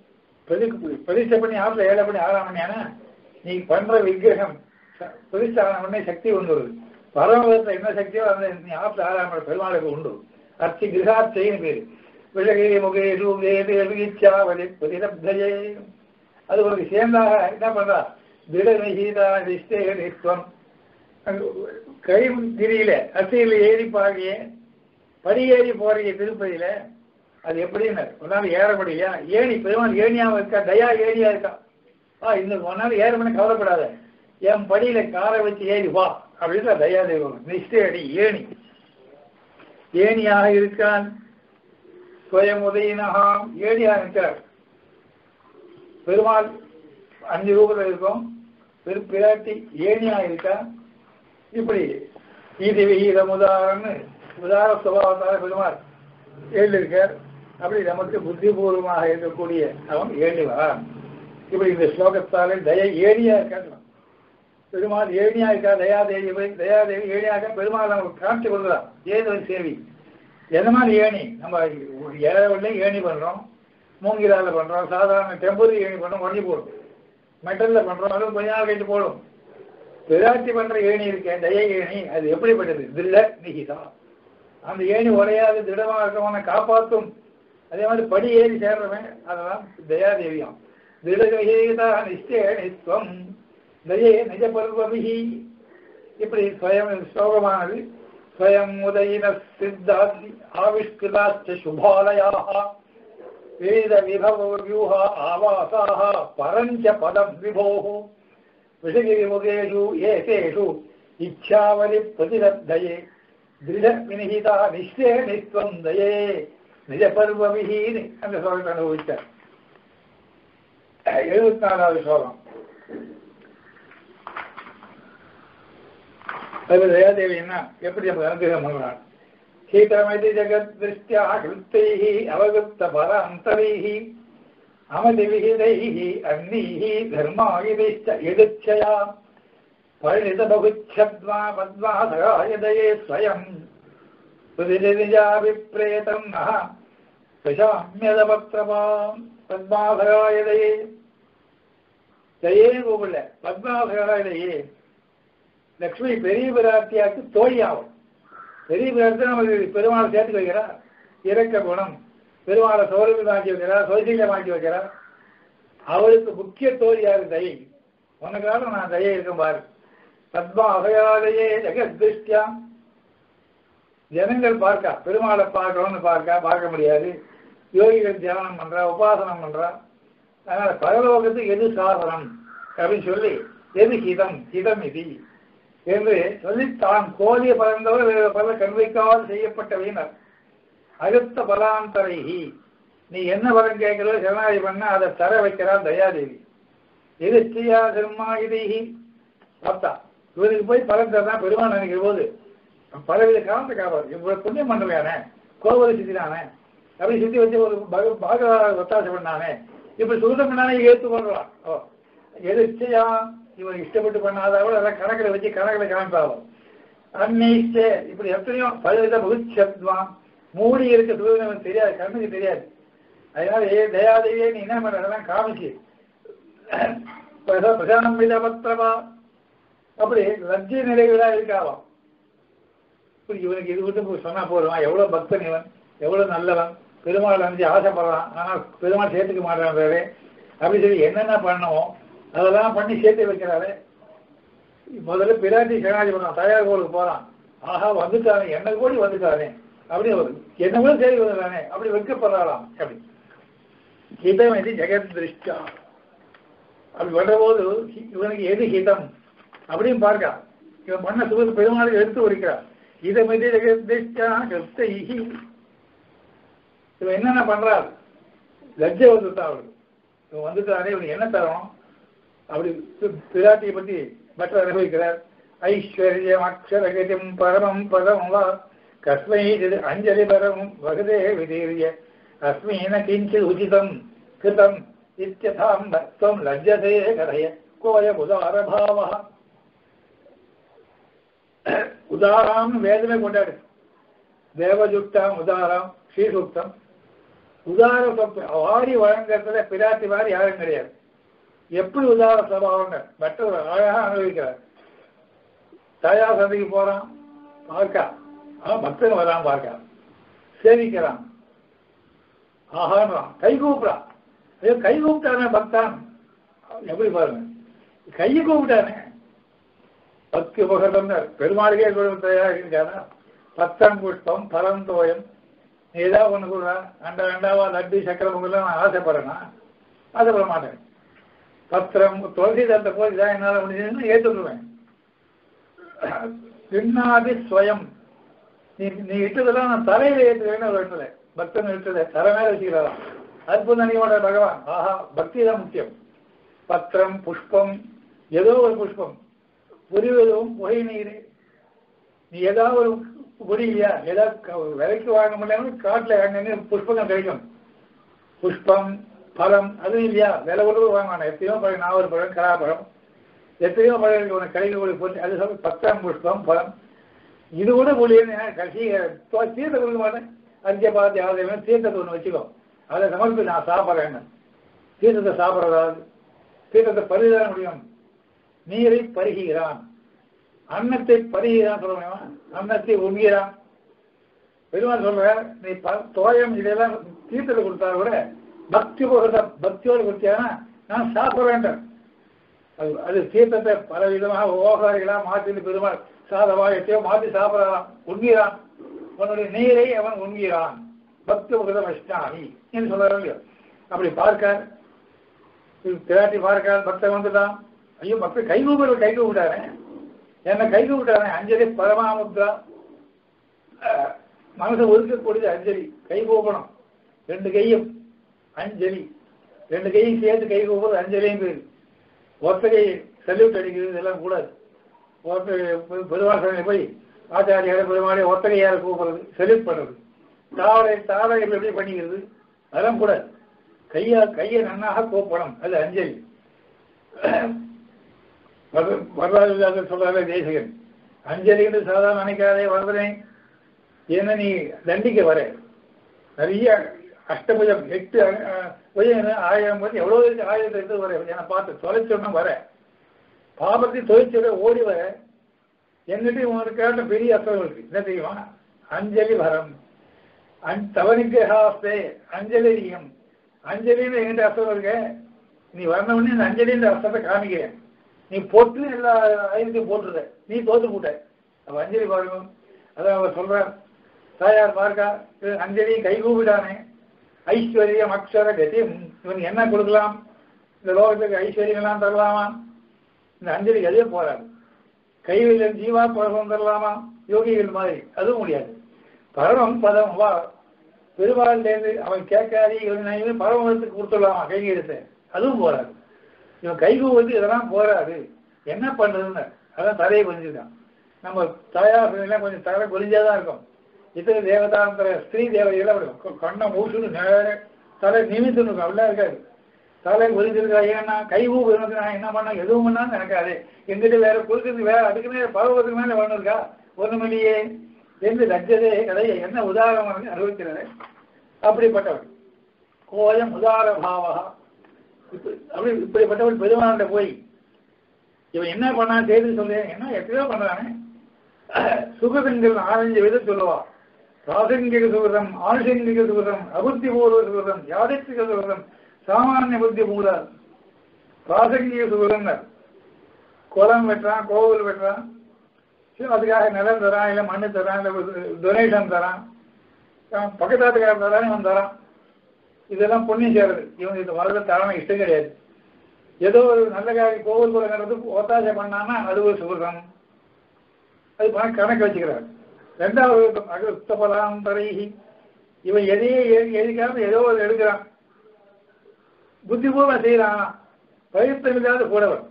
பிரதிஷ்டை பண்ணி ஆற்றுல 7 மணி 6 மணியான நீ பண்ற விக்கிரகம் பிரதிஷ்டை ஆன உடனே சக்தி உண்டு. பரமபதத்தில் என்ன சக்தியோ அந்த நீ ஆற்றுல 6 மணி பெருமாளுக்கு உண்டு. அர்ச்சி கிரகார்ச்சைன்னு பேரு. விலகிரி முகேஷு வேதிச்சாவதி பிரதிலப்தயே. அது ஒரு சேர்ந்தாக என்ன பண்றா? திடநிகீதா நிஷ்டேனித்வம். கைகிரியில அசையில ஏறி பாடிய படியேறி போறிய திருப்பதியில அது எப்படின்னு ஒரு நாள் ஏற முடியலையா? ஏணி பெருமாள் ஏணியாவும் இருக்கா, தயா ஏணியா இருக்கா. இந்த ஒரு நாள் ஏற பண்ணி கவலைப்படாத, என் படியில காரை வச்சு ஏறி வா அப்படின்னு தயாதேவி நிஷ்டை அடி ஏணி ஏணியாக இருக்கான். சுயமுதையினகாம் ஏணியாக இருக்கிறார் பெருமாள். 5 ரூபத்தில் இருக்கும். பிராட்டி ஏணியா இருக்கா. இப்படி ஈதி விகிதம் உதாரணம்னு உதார சுபாவத்தால பெருமாள் எழுதியிருக்கார். அப்படி நமக்கு புத்திபூர்வமாக இருக்கக்கூடிய அவன் ஏழிவான். இப்படி இந்த ஸ்லோகத்தாலே தய ஏணியா இருக்காங்க. பெருமாள் ஏணியா இருக்கா. தயாதேவி ஏணியா இருக்கா. பெருமாள் நமக்கு காட்சி கொள்கிறான். ஏதோ சேவி எந்த மாதிரி ஏணி நம்ம ஏழை ஏணி பண்றோம், மூங்கிலால பண்றோம், சாதாரண டெம்பரரி ஏணி பண்றோம், ஒண்ணி போடும். மெட்டல்ல பண்றோம், அதுவும் கொஞ்ச நாள் கழிச்சு போடும். பிராட்டி பண்ற ஏணி இருக்கேன் தய ஏணி, அது எப்படிப்பட்டது? தில்ல நிகிதா. அந்த ஏணி உடையாது திடமா இருக்கவனை காப்பாற்றும். அதே மாதிரி படி ஏறி சேர்றவன் அதெல்லாம் தயாதேவியம். திடகீதா நிஷ்டேனித்வம் தயே நிஜ பர்வபிஹி. இப்படி ஸ்வயம் ஸ்லோகமானது. ஸ்வயம் உதயின சித்தாதி ஆவிஷ்கிருதாச்ச சுபாலயாக வேத விபவ வியூஹ ஆவாசாக பரஞ்ச பதம் விபோஹ விஷகிரி முகேஷு ஏகேஷு இச்சாவலி பிரதிலப்தயே திருட வினிகிதா நிஷ்டேனித்வம் தயே நிஜ பர்வபிஹின்னு அந்த ஸ்லோகத்தை அனுபவித்தார். 74வது ஸ்லோகம். தயாதேவி என்ன எப்படி நம்ம அனுகிரகம் பண்ணுறான்? சீதமதி ஜகத் திருஷ்டியா கிருத்தைஹி அவகுப்த பராந்தரைஹி அமதி விஹிதைஹி அன்னிஹி தர்மாயுதிஷ்ட எதிர்ச்சயா பரிணித பகுச்சத்வா பத்மா சகாயதயே ஸ்வயம் பிரதிநிஜாபிப்ரேதம் நஹ பிரசாம்யதபத்ரபாம் பத்மாசகாயதயே. தயே கூப்பிடல, பத்மாசகாயதயே. லக்ஷ்மி பெரிய பிராட்டியாக்கு தோழியாகும். பெரிய பிராட்டி நமக்கு பெருமாளை சேர்த்து வைக்கிறார். இறக்க குணம் பெருமாளை சௌரவி மாற்றி வைக்கிறார், சௌசீல மாற்றி வைக்கிறார். அவளுக்கு முக்கிய தோழியாக தயை. உனக்காக நான் தயை இருக்கும் பாரு. பத்மா அகையாதையே ஜெகத்ருஷ்டியா. ஜனங்கள் பார்க்கா, பெருமாளை பார்க்கணும்னு பார்க்க முடியாது. யோகிகள் தியானம் பண்றா, உபாசனம் பண்றா. அதனால பரலோகத்துக்கு எது சாதனம் அப்படின்னு சொல்லி எது ஹிதம் ஹிதம் இது என்று சொல்லி தான் கோலிய பலந்தவர் பல கண்வைக்கால் செய்யப்பட்ட வீணர் அழுத்த பலாந்தரைஹி. நீ என்ன பலம் கேட்கிறோ சரணாதி பண்ண அதை தர வைக்கிறார் தயாதேவி. எது ஸ்ரீயா தர்மாயுதிஹி. பார்த்தா இவருக்கு போய் பலம் தரதான் பெருமாள் நினைக்கிற போது பலவித காலத்தை காப்பாது. இவ்வளவு புண்ணியம் பண்றானே, கோவலை சித்தினானே, அப்படி சித்தி வச்சு ஒரு பாக ஒத்தாசை பண்ணானே, இப்படி சுருதம் பண்ணானே ஏற்று பண்றான். எதிர்ச்சியா இவன் இஷ்டப்பட்டு பண்ணாதவள் அதெல்லாம் கணக்கில் வச்சு கணக்கில் காமிப்பாவும். அன்னைச்ச இப்படி எத்தனையோ பலவித பகுச்சத்வான் மூடி இருக்க சூரியன் தெரியாது, கண்ணுக்கு தெரியாது. அதனால தயாதேவியே நீ என்ன பண்ற அதெல்லாம் காமிச்சு பிரசாமிதபத்ரவா அப்படி லஜ்ஜை நிலைகளா இருக்காவாம். இப்படி இவனுக்கு இது விட்டு சொன்னா போடுவான். எவ்வளவு பக்தன் இவன், எவ்வளவு நல்லவன், பெருமாள் அஞ்சு ஆசைப்படுறான், ஆனால் பெருமாள் சேர்த்துக்க மாட்டான்றாரு. அப்படி சொல்லி என்னென்ன பண்ணுவோம் அதெல்லாம் பண்ணி சேர்த்து வைக்கிறாரு. முதல்ல பிராட்டி சரணாதி பண்ணான், தயார் கோளுக்கு போறான். ஆஹா வந்துட்டானே, என்ன கோடி வந்துட்டானே, அப்படி என்ன கூட சரி வந்துட்டானே, அப்படி வைக்கப்படுறாளாம். அப்படி ஹிதம் இது ஜெகத் திருஷ்டா. அப்படி வர்ற போது இவனுக்கு எது ஹிதம் அப்படின்னு பார்க்கா. இவன் பண்ண சுகத்து பெருமாளுக்கு எடுத்து உரிக்கிறார். இதம் இது ஜெகத் திருஷ்டா கர்த்தைஹி. இவன் என்னென்ன பண்றாரு? லஜ்ஜை வந்துட்டான் அவளுக்கு. இவன் வந்துட்டானே, இவனுக்கு என்ன தரும் அப்படி பிராட்டியை பற்றி மற்ற அனுபவிக்கிறார். ஐஸ்வர்யம் அக்ஷரகதிம் பரமம் பதம் வா கஸ்மை அஞ்சலி பரம் வகுதே விதீரிய அஸ்மீன கிஞ்சித் உச்சிதம் கிருதம் இத்யதாம் பக்தம் லஜ்ஜதே கதய கோய உதாரபாவா. உதாரம் வேதமே கொண்டாடு. தேவஜுட்டாம் உதாரம் ஸ்ரீசூக்தம். உதார சொத்து வாரி வழங்குறதுல பிராட்டி வாரி யாரும் கிடையாது. எப்படி உதார சபாவங்க மற்ற அழகா அனுபவிக்கிறார். தாயார் சந்தைக்கு போறான் பார்க்கா, அவன் பக்தன் வரான் பார்க்கா, சேவிக்கிறான், ஆஹான்றான், கை கூப்பிடான். ஐயோ கை கூப்பிட்டானே பக்தான், எப்படி பாருங்க, கையை கூப்பிட்டானே பக்தி உபகரணம் பெருமாளுக்கே தயாரிக்கானா. பத்தம் புஷ்பம் பரந்தோயம், நீ ஏதாவது ஒண்ணு கொடுறா, அண்டா அண்டாவா லட்டு சக்கரம் நான் ஆசைப்படுறேன்னா ஆசைப்பட மாட்டேன். பத்திரம் துளசி தந்த போய் தான் என்னால முடிஞ்சதுன்னு ஏற்றுடுவேன். பின்னாதி ஸ்வயம், நீ இட்டதெல்லாம் நான் தலையில ஏற்றுவேன்னு ஒரு இடத்துல பக்தன் இட்டதை தலை மேல வச்சுக்கிறாராம். அற்புதம் நினைவோட பகவான். ஆஹா, பக்தி தான் முக்கியம். பத்திரம் புஷ்பம், ஏதோ ஒரு புஷ்பம், புரிவதும் புகை நீர். நீ ஏதாவது ஒரு புரியலையா, ஏதாவது விலைக்கு வாங்க முடியல காட்டுல அங்கே புஷ்பம் கிடைக்கும். புஷ்பம் பழம் அது இல்லையா, விலை கொடுத்து வாங்க, எத்தனையோ பழம், நாவல் பழம், கலாப்பழம், எத்தனையோ பழம் உனக்கு கிடைக்கக்கூடிய பொருள். அது சொல்ல பத்தாம் புஷ்பம் பழம். இது கூட புள்ளின்னு கடைசி தீர்த்த கொடுக்க மாட்டேன். அஞ்சை பார்த்து யாவது தீர்த்தத்தை ஒன்று வச்சுக்கோ, அதை சமர்ப்பி நான் சாப்பிட்றேன்னு. தீர்த்தத்தை சாப்பிட்றதாவது தீர்த்தத்தை பருகிதான் முடியும். நீரை பருகிறான், அன்னத்தை பருகிறான் சொல்ல முடியுமா, அன்னத்தை உண்கிறான். பெருமாள் சொல்ற, நீ தோயம் இதெல்லாம் தீர்த்தத்தை கொடுத்தா கூட பக்தி போகிறத பக்தியோடு கொடுத்தியானா நான் சாப்பிட வேண்டும். அது தீர்த்தத்தை பல விதமாக ஓகாரிகளா மாற்றி பெருமாள் சாதவா எத்தையோ மாற்றி சாப்பிடலாம், உண்கிறான். உன்னுடைய நீரை அவன் உண்கிறான். பக்தி உகதம் அஷ்டாமி என்று சொல்றாங்க. அப்படி பார்க்க பிராட்டி பார்க்க பக்தன் வந்துட்டான். ஐயோ பக்தன் கை கூப்பிட்டானே, என்ன கை கூப்பிட்டானே. அஞ்சலி பரமாமுத்ரா, மனசை ஒதுக்கக்கூடியது அஞ்சலி. கை கூப்பணும், ரெண்டு கையும் அஞ்சலி, ரெண்டு கையும் சேர்த்து கை கூப்பிடுறது அஞ்சலியும் பேரு. ஒத்த கை சல்யூட் அடிக்கிறது இதெல்லாம் கூடாது. பெருமாள் போய் ஆச்சாரியார பெருமாளை ஒத்த கையார கூப்பிடுறது, சல்யூட் பண்றது, தாவரைகள் எப்படி பண்ணிக்கிறது அதெல்லாம் கூடாது. கையை நன்னாக கூப்பணும், அது அஞ்சலி. வரலாறு சொல்றாரு தேசிகன், அஞ்சலின்னு சாதாரண நினைக்காதே வரதனே, ஏன்னா நீ தண்டிக்க வர நிறைய அஷ்டபுஜம் 8 புஜம் 1000 எவ்வளவு 1000 எடுத்து வர, என்னை பார்த்து தொலைச்சோன்னா வர, பாபத்தை தொலைச்சோட ஓடி வர. என்கிட்ட உனக்கு கேட்ட பெரிய அர்த்தம் இருக்கு, என்ன தெரியுமா, அஞ்சலி வரம் தவனிக்கே அஞ்சலியம். அஞ்சலின்னு என்கிட்ட அர்த்தம் இருக்க, நீ வரணும்னு இந்த அஞ்சலின்ற அர்த்தத்தை காமிக்கிறேன். நீ போட்டு எல்லா ஆயுதத்தையும் போட்டுருத, நீ தோத்து போட்ட. அப்ப அஞ்சலி பார்க்கணும். அதான் அவர் சொல்றார், தாயார் பார்க்கா அஞ்சலி கை கூப்பிடானே. ஐஸ்வர்யம் அக்ஷர கதியும், இவன் என்ன கொடுக்கலாம், இந்த லோகத்துக்கு ஐஸ்வர்யம் எல்லாம் தரலாமா, இந்த அஞ்சலிக்கு அதே போறாரு. கைவில் ஜீவா பரவம் தரலாமா, யோகிகள் மாதிரி, அதுவும் முடியாது. பரவம் பதம் வா, பெருமாள்லேருந்து அவன் கேட்காதே இவன் பரவத்துக்கு கொடுத்துடலாமா கைகை எடுத்து, அதுவும் போறாரு. இவன் கைகூவது இதெல்லாம் போறாது, என்ன பண்றதுன்னு அதான் தலையை கொஞ்சிருக்கான். நம்ம தாயார் கொஞ்சம் தலை கொஞ்சாதான் இருக்கும். இத்தனை தேவதாந்திர ஸ்திரீ தேவதையெல்லாம் அப்படி கண்ணை மூசுன்னு நேர தலை நிமித்துன்னு இருக்கும், அப்படிலாம் இருக்காது. தலை ஒதுக்கிருக்கா, ஏன்னா கைகூ நான் என்ன பண்ணா எதுவும் பண்ணான்னு நினைக்காது. எங்கிட்ட வேற கொடுக்கறதுக்கு வேற அதுக்குமே பருவத்துக்கு மேலே ஒண்ணு இருக்கா, ஒண்ணும் இல்லையே என்று லட்சதே கதையை என்ன உதாரணம் அனுபவிக்கிறது. அப்படிப்பட்டவன் கோயம் உதார பாவா, அப்படி இப்படிப்பட்டவன் பெருமாண்ட போய் இவன் என்ன பண்ணா செய்து சொல்றேன், என்ன எத்தனையோ பண்றானே. சுகதங்கள் 4-5 விதம் சொல்லுவான். ராசங்கிக சுகதம், ஆனுஷங்கிக சுகதம், அபுத்தி பூர்வ சுகதம், யாதித்திக சுகதம், சாமானிய புத்தி பூரா. ராசங்கிக சுகதம் குளம் வெட்டுறான், கோவில் வெட்டுறான், அதுக்காக நிலம் தரான், இல்லை மண்ணு தரான், இல்லை டொனேஷன் தரான், பக்கத்தாத்துக்காரன் தரான், இவன் தரான். இதெல்லாம் புண்ணியம் சேருது. இவன் இது வரத தரான இஷ்டம் கிடையாது. ஏதோ ஒரு நல்ல காரியம் கோவில் கூட நடந்து ஒத்தாசை பண்ணான்னா அது ஒரு சுகம், அது கணக்கு வச்சுக்கிறார். 2வது அகஸ்தபலாம் தரைகி, இவன் எதையே எதிர்க்காம ஏதோ ஒரு எடுக்கிறான், புத்திபூர்வம் செய்யறான், பயிர்த்தம் இல்லாத கூடவன்.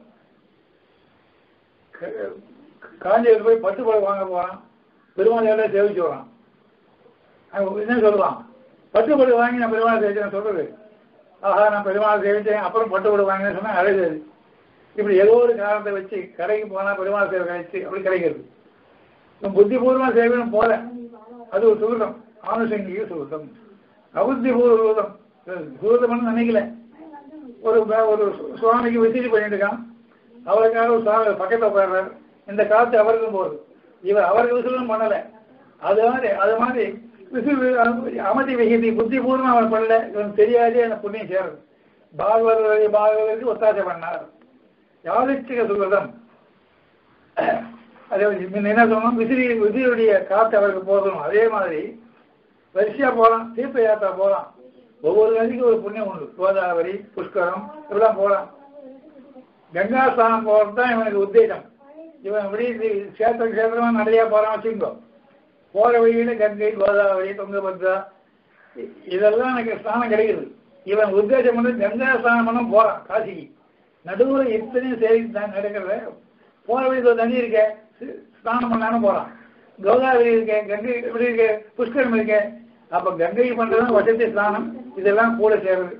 காஞ்சியில் போய் பட்டு புடவை வாங்க போறான், பெருமாள் எல்லாம் சேவிச்சு வரான். என்ன சொல்லுவான், பட்டு புடவை வாங்கி நான் பெருமாள் சேவிச்சேன் சொல்றது. ஆஹா நான் பெருமாள் சேவிச்சேன் அப்புறம் பட்டு புடவை வாங்கினேன்னு சொன்னா அழகுது. இப்படி ஏதோ ஒரு காரணத்தை வச்சு கடைக்கு போனா பெருமாள் சேவை கழிச்சு அப்படி கிடைக்கிறது. புத்திபூர்வமா சேவையும் போல அது ஒரு சுகிருதம், ஆனுஷங்கிக சுகிருதம். அபுத்தி பூர்வம் பூர்வம்னு நினைக்கல. ஒரு ஒரு சுவாமிக்கு விசிறி பண்ணிட்டு இருக்கான், அவருக்காக ஒரு சுவாமி பக்கத்தில் போயிடுறாரு, இந்த காற்று அவருக்கும் போகுது, இவர் அவருக்கு விசிலும் பண்ணலை. அது மாதிரி விசில் அமதி விகிதி புத்திபூர்வம் அவர் பண்ணல, இவன் தெரியாதே அந்த புண்ணியம் சேருது. பாகவதற்கு ஒத்தாசை பண்ணார். யாதிஷ்டிக சுகிருதம் அதே என்ன சொல்லணும், விசிறியுடைய காற்று அவருக்கு போகணும். அதே மாதிரி வரிசையா போகலாம், தீர்த்த யாத்திரை போகலாம், ஒவ்வொரு நதிக்கும் ஒரு புண்ணியம் உண்டு. கோதாவரி, புஷ்கரம் இப்படிலாம் போகலாம். கங்கா ஸ்நானம் போகிறது தான் இவனுக்கு உத்தேசம். இவன் இப்படி கஷேத்திரமா நிறையா போகிறான் வச்சுக்கோ. போகிற வழியில் கங்கை, கோதாவரி, துங்கபத்ரா இதெல்லாம் எனக்கு ஸ்நானம் கிடைக்குது. இவன் உத்தேசம் வந்து கங்கா ஸ்நானம் பண்ண போகிறான் காசிக்கு. நடுவில் இத்தனையும் சரி நடக்கிறத போகிற வழியில் தண்ணி இருக்க ஸ்நானம் பண்ணாலும் போகிறான். கோதாவரி இருக்க, கங்கை இப்படி இருக்க, புஷ்கரம் இருக்க. அப்போ கங்கை பண்ணுறது வசதி ஸ்நானம், இதெல்லாம் கூட சேருது.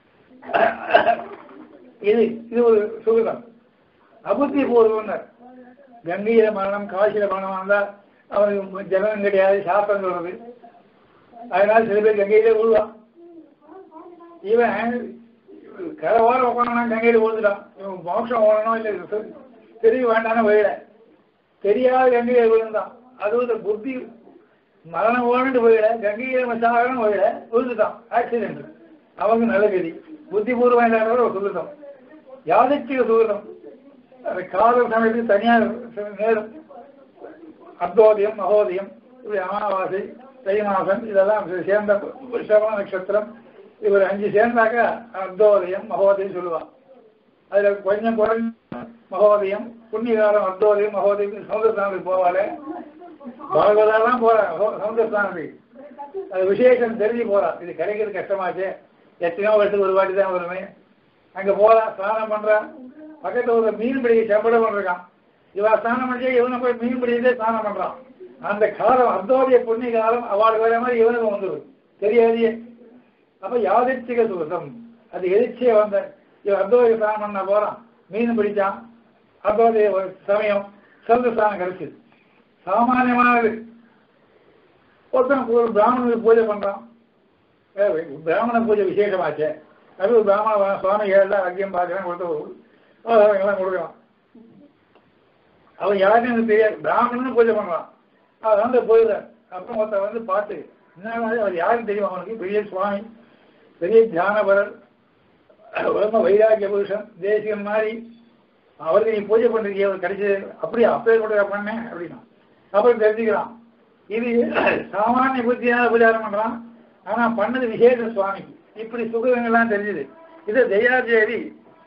இது ஒரு சுகிருதம். அபுத்தி பூர்வம்னர் கங்கையில மரணம், காசியில மரணம் வந்தால் அவனுக்கு ஜனம் கிடையாது, சாப்பிடம் சொல்றது. அதனால சில பேர் கங்கையிலே விழுவான். இவன் கரவார உட்காந்து கங்கையில விழுந்துட்டான். இவன் மோட்சம் ஓடணும் இல்லை தெரிய வேண்டான்னு வழியில தெரியாத கங்கையில விழுந்தான். அது புத்தி மரணம் ஓடிட்டு போயிட கங்கையில சாகணும் வழியில விழுந்துட்டான். ஆக்சிடென்ட். அவங்க நல்ல கதி. புத்திபூர்வம் இல்லாத ஒரு சுகிருதம். யாதிஷ்டிக சுகிருதம் அந்த காதல் சமயத்துக்கு தனியாக நேரம். அர்த்தோதயம், மகோதயம், இப்படி அமாவாசை, தை மாசம் இதெல்லாம் சேர்ந்த சிரவண நட்சத்திரம், இவர் 5 சேர்ந்தாக்க அர்த்தோதயம், மகோதயம் சொல்லுவான். அதில் கொஞ்சம் குறைஞ்ச மகோதயம், புண்ணியகாலம், அர்த்தோதயம், மகோதயம் சமுதிரஸ்தானத்துக்கு போவாள். பாகவதாலாம் போகிறான் சமுதிரஸ்தானத்துக்கு. அது விசேஷம் தெரிஞ்சு போகிறான். இது கிடைக்கிறது கஷ்டமாச்சு, எத்தனையோ வருஷத்துக்கு ஒரு வாட்டி தான் வருமே. அங்கே போகிறான், ஸ்நானம் பண்ணுறான். பக்கத்தில் ஒரு மீன் பிடிக்க செப்படம் பண்ணிருக்கான். இவன் ஸ்நானம் பண்ணிச்சே இவனை போய் மீன் பிடிச்சதே ஸ்நானம் பண்ணுறான். அந்த காலம் அர்த்தோதய புண்ணிய காலம் அவளுக்கு வேற மாதிரி இவனுக்கு வந்துடும் தெரியாதியே. அப்போ யாதிஷ்டிக சுகிருதம் அது எதிர்ச்சியே வந்த இவன் அர்த்தோதய ஸ்நானம் பண்ண போகிறான், மீன் பிடிச்சான். அர்த்தோதய சமயம் சமுதிர ஸ்நானம் கிடைச்சிது. சாமானியமானது. ஒருத்தன் ஒரு பிராமணனுக்கு பூஜை பண்ணுறான். பிராமண பூஜை விசேஷமாச்சே. அது ஒரு பிராமண சுவாமி ஏழா அக்கியம் பார்க்குறேன் கொடுத்து கொடுக்கலாம். அவன் யாருன்னு எனக்கு தெரியாது, பிராமணன்னு பூஜை பண்ணுறான். அவன் வந்து போயிடுறான். அப்புறம் ஒருத்தர் வந்து பார்த்து என்ன அவர் யாருன்னு தெரியும் அவனுக்கு. பெரிய சுவாமி, பெரிய தியானபரர், ரொம்ப வைராக்கிய புருஷன், தேசியம் மாதிரி. அவருக்கு நீ பூஜை பண்ணுறீங்க, அவர் கிடைச்சது அப்படியே அப்பே கூட பண்ணேன் அப்படின்னா. அப்புறம் தெரிஞ்சுக்கிறான் இது சாமானிய புத்தியான உபச்சாரம் பண்ணுறான். ஆனால் பண்ணது விசேஷ சுவாமிக்கு. இப்படி சுகிருதங்கள்லாம் தெரிஞ்சுது. இதை தயாதேவி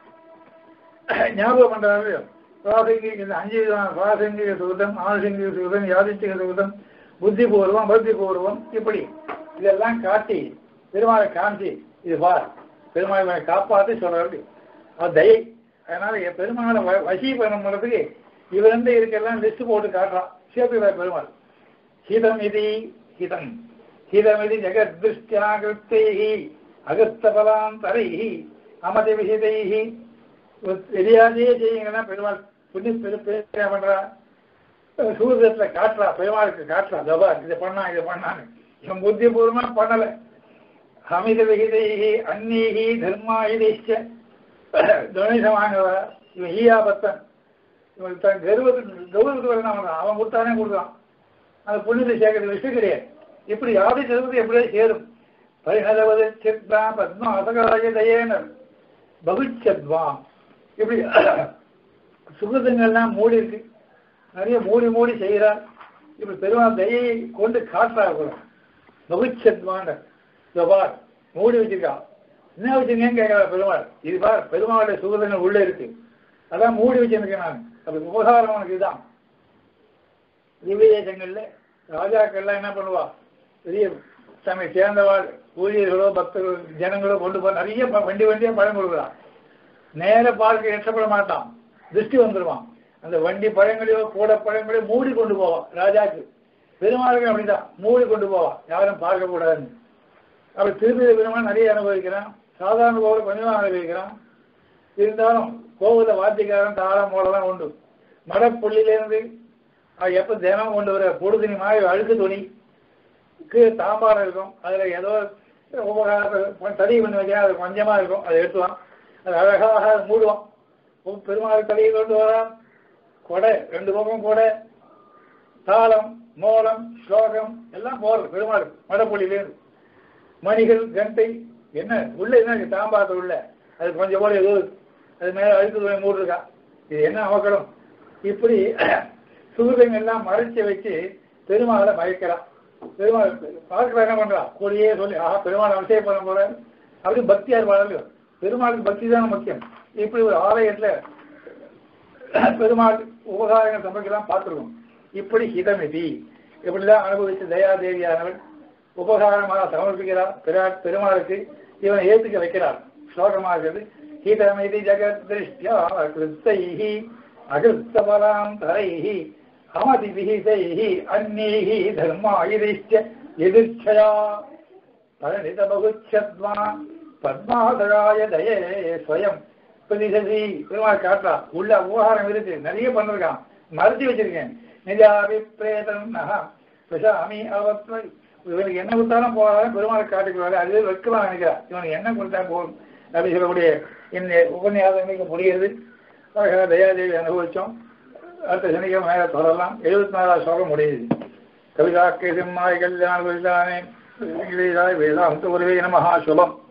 ஞாபகம் பண்ணுறாரு. சுவாசங்கி இந்த 5 விதமான சுவாசங்கிக சுகிருதம், ஆனுஷங்கிக சுகிருதம், யாதிஷ்டிக சுகிருதம், புத்திபூர்வம், பக்திபூர்வம், இப்படி இதெல்லாம் காட்டி பெருமாளை காமிச்சு இது பார் பெருமாளை காப்பாற்றி சொல்றாரு. அது தயை. அதனால பெருமாளை வசீகரணம் பண்ணுறதுக்கு இவருந்து இருக்கலாம் லிஸ்ட் போட்டு காட்டுறான். சேர்த்துக்கிறார் பெருமாள். ஹிதம் இது ஹிதம் ஹிதமிதி ஜெகத்ருஷ்டியாகிருத்தைஹி அகஸ்தபலாந்தரைஹி அமதி விஹிதைஹி. தெரியாதையே செய்யுங்கன்னா பெருமாள் புண்ணி பெருப்பேர பண்றா. சூரியத்தில் காட்டுறா, பெருமாளுக்கு காட்டுறா, தபா இதை பண்ணான்னு. இவன் புத்திபூர்வமா பண்ணல. அமித விகிதைஹி அந்நீஹி தர்மாயுதிஷ்ட துணிசமானவ. இவன் ஈயாபத்தன். இவன் தன் கௌரவத்துக்கு வரணும். அவன் கொடுத்தானே கொடுக்குறான். அந்த புண்ணியத்தை சேர்க்கறது விஷயம் கிடையாது. இப்படி யாரை செல்வது எப்படியே சேரும். பரிணதவது சித்வா பத்மா அசகாய தயேனர் பகுச்சத்வாம். இப்படி சுகிருதங்கள்லாம் மூடி இருக்கு, நிறைய மூடி செய்கிறார். இப்படி பெருமாள் தயையை கொண்டு காட்டுறார் கூட. பகுச்சத்வான் பார் மூடி வச்சிருக்கா. என்ன வச்சிருக்கேன்னு கேட்கிறார் பெருமாள். இது பார் பெருமாளுடைய சுகிருதங்கள் உள்ள இருக்கு, அதான் மூடி வச்சிருக்கேன் நான். அப்படி உபகாரம் உனக்கு இதுதான். திவ்யதேசங்கள்ல ராஜாக்கள்லாம் என்ன பண்ணுவா, பெரிய தம்மை சேர்ந்தவாள் ஊழியர்களோ பக்தர்களோ ஜனங்களோ கொண்டு போய் நிறைய வண்டியா பழம் கொடுக்குறான். நேர பார்க்க எட்டப்பட மாட்டான், திருஷ்டி வந்துடுவான். அந்த வண்டி பழங்களையோ கூட பழங்களையோ மூடி கொண்டு போவான் ராஜாக்கு. பெருமாளுக்கு அப்படிதான் மூடி கொண்டு போவான், யாரும் பார்க்கக்கூடாதுன்னு. அப்படி திருப்பதி பெருமாள் நிறைய அனுபவிக்கிறான், சாதாரண கோவில் கொஞ்சமாக அனுபவிக்கிறான். இருந்தாலும் கோவில வாத்தியக்காரன் தாளம் போடலாம் உண்டு. மடப்புள்ளிலேருந்து எப்போ தினம் கொண்டு வர பொடுதுணி மாதிரி அழுக்கு துணி தாம்பாரம் இருக்கும். அதில் ஏதோ தடி பண்ணி வைக்கிறேன், அது கொஞ்சமா இருக்கும், அதை எடுத்துவான், அது அழகாக மூடுவான். பெருமாள் தலையை கொண்டு வரான், கொடை 2 பக்கம் கொடை, தாளம், மோளம், ஸ்லோகம் எல்லாம் போறது பெருமாள் மடப்பொழியிலேருந்து. மணிகள், கண்டை என்ன உள்ள என்ன தாம்பாத்த உள்ள அது கொஞ்சம் போல ஏதோ அது மேல அழுத்து மூடு இருக்கா, இது என்ன அவக்கடம். இப்படி சுருதங்கள் எல்லாம் மறைச்சி வச்சு பெருமாளை மயக்கிறான். பெருமாள் பார்க்கிற என்ன பண்றான், கூடயே சொல்லி பெருமாள் அவசியம் பண்ண போற அப்படி பக்தியார் வாழ்க்கை. பெருமாளுக்கு பக்தி தானே முக்கியம். இப்படி ஒரு ஆலயத்துல பெருமாள் உபகாரங்கள் சமைக்கலாம் பார்த்துருக்கோம். இப்படி ஹிதமிதி இப்படிதான் அனுபவித்து தயாதேவியானவள் உபகாரமாக சமர்ப்பிக்கிறார் பெருமாளுக்கு. இவனை ஏத்துக்க வைக்கிறார். ஸ்லோகமாகிறது, ஹிதமிதி ஜகத் திருஷ்டியா கிருத்தைஹி அகிருத்தபலாம் தரைஹி அமதி விஹிதைஹி அந்நீஹி தர்மாயிரிஷ்ய எதிர்ச்சயா பரணித பகுச்சத்வா பத்மாதராய தயே ஸ்வயம் பிரதிசதி. பெருமாள் காட்டுறா, உள்ள உபகாரம் இருக்கு, நிறைய பண்ணிருக்கான், மறைச்சி வச்சிருக்கேன். நிஜாபிப்ரேதம் விஷாமி அவத்வை. இவனுக்கு என்ன கொடுத்தாலும் போகாதான் பெருமாள் காட்டிக்குவாரு, அதுவே வைக்கலாம் நினைக்கிறார். இவனுக்கு என்ன கொடுத்தா போகும் அப்படின்னு சொல்லக்கூடிய இந்த உபன்யாசம் முடியுது. தயாதேவி அனுபவிச்சோம். அடுத்த சனிக்கிழமை மேல தொடரலாம். 74வது ஸ்லோகம் முடியுது. கவிதாக்கை சிம்மாய் கல்யாண வேதாந்த குருவே நமஹ சுபம்.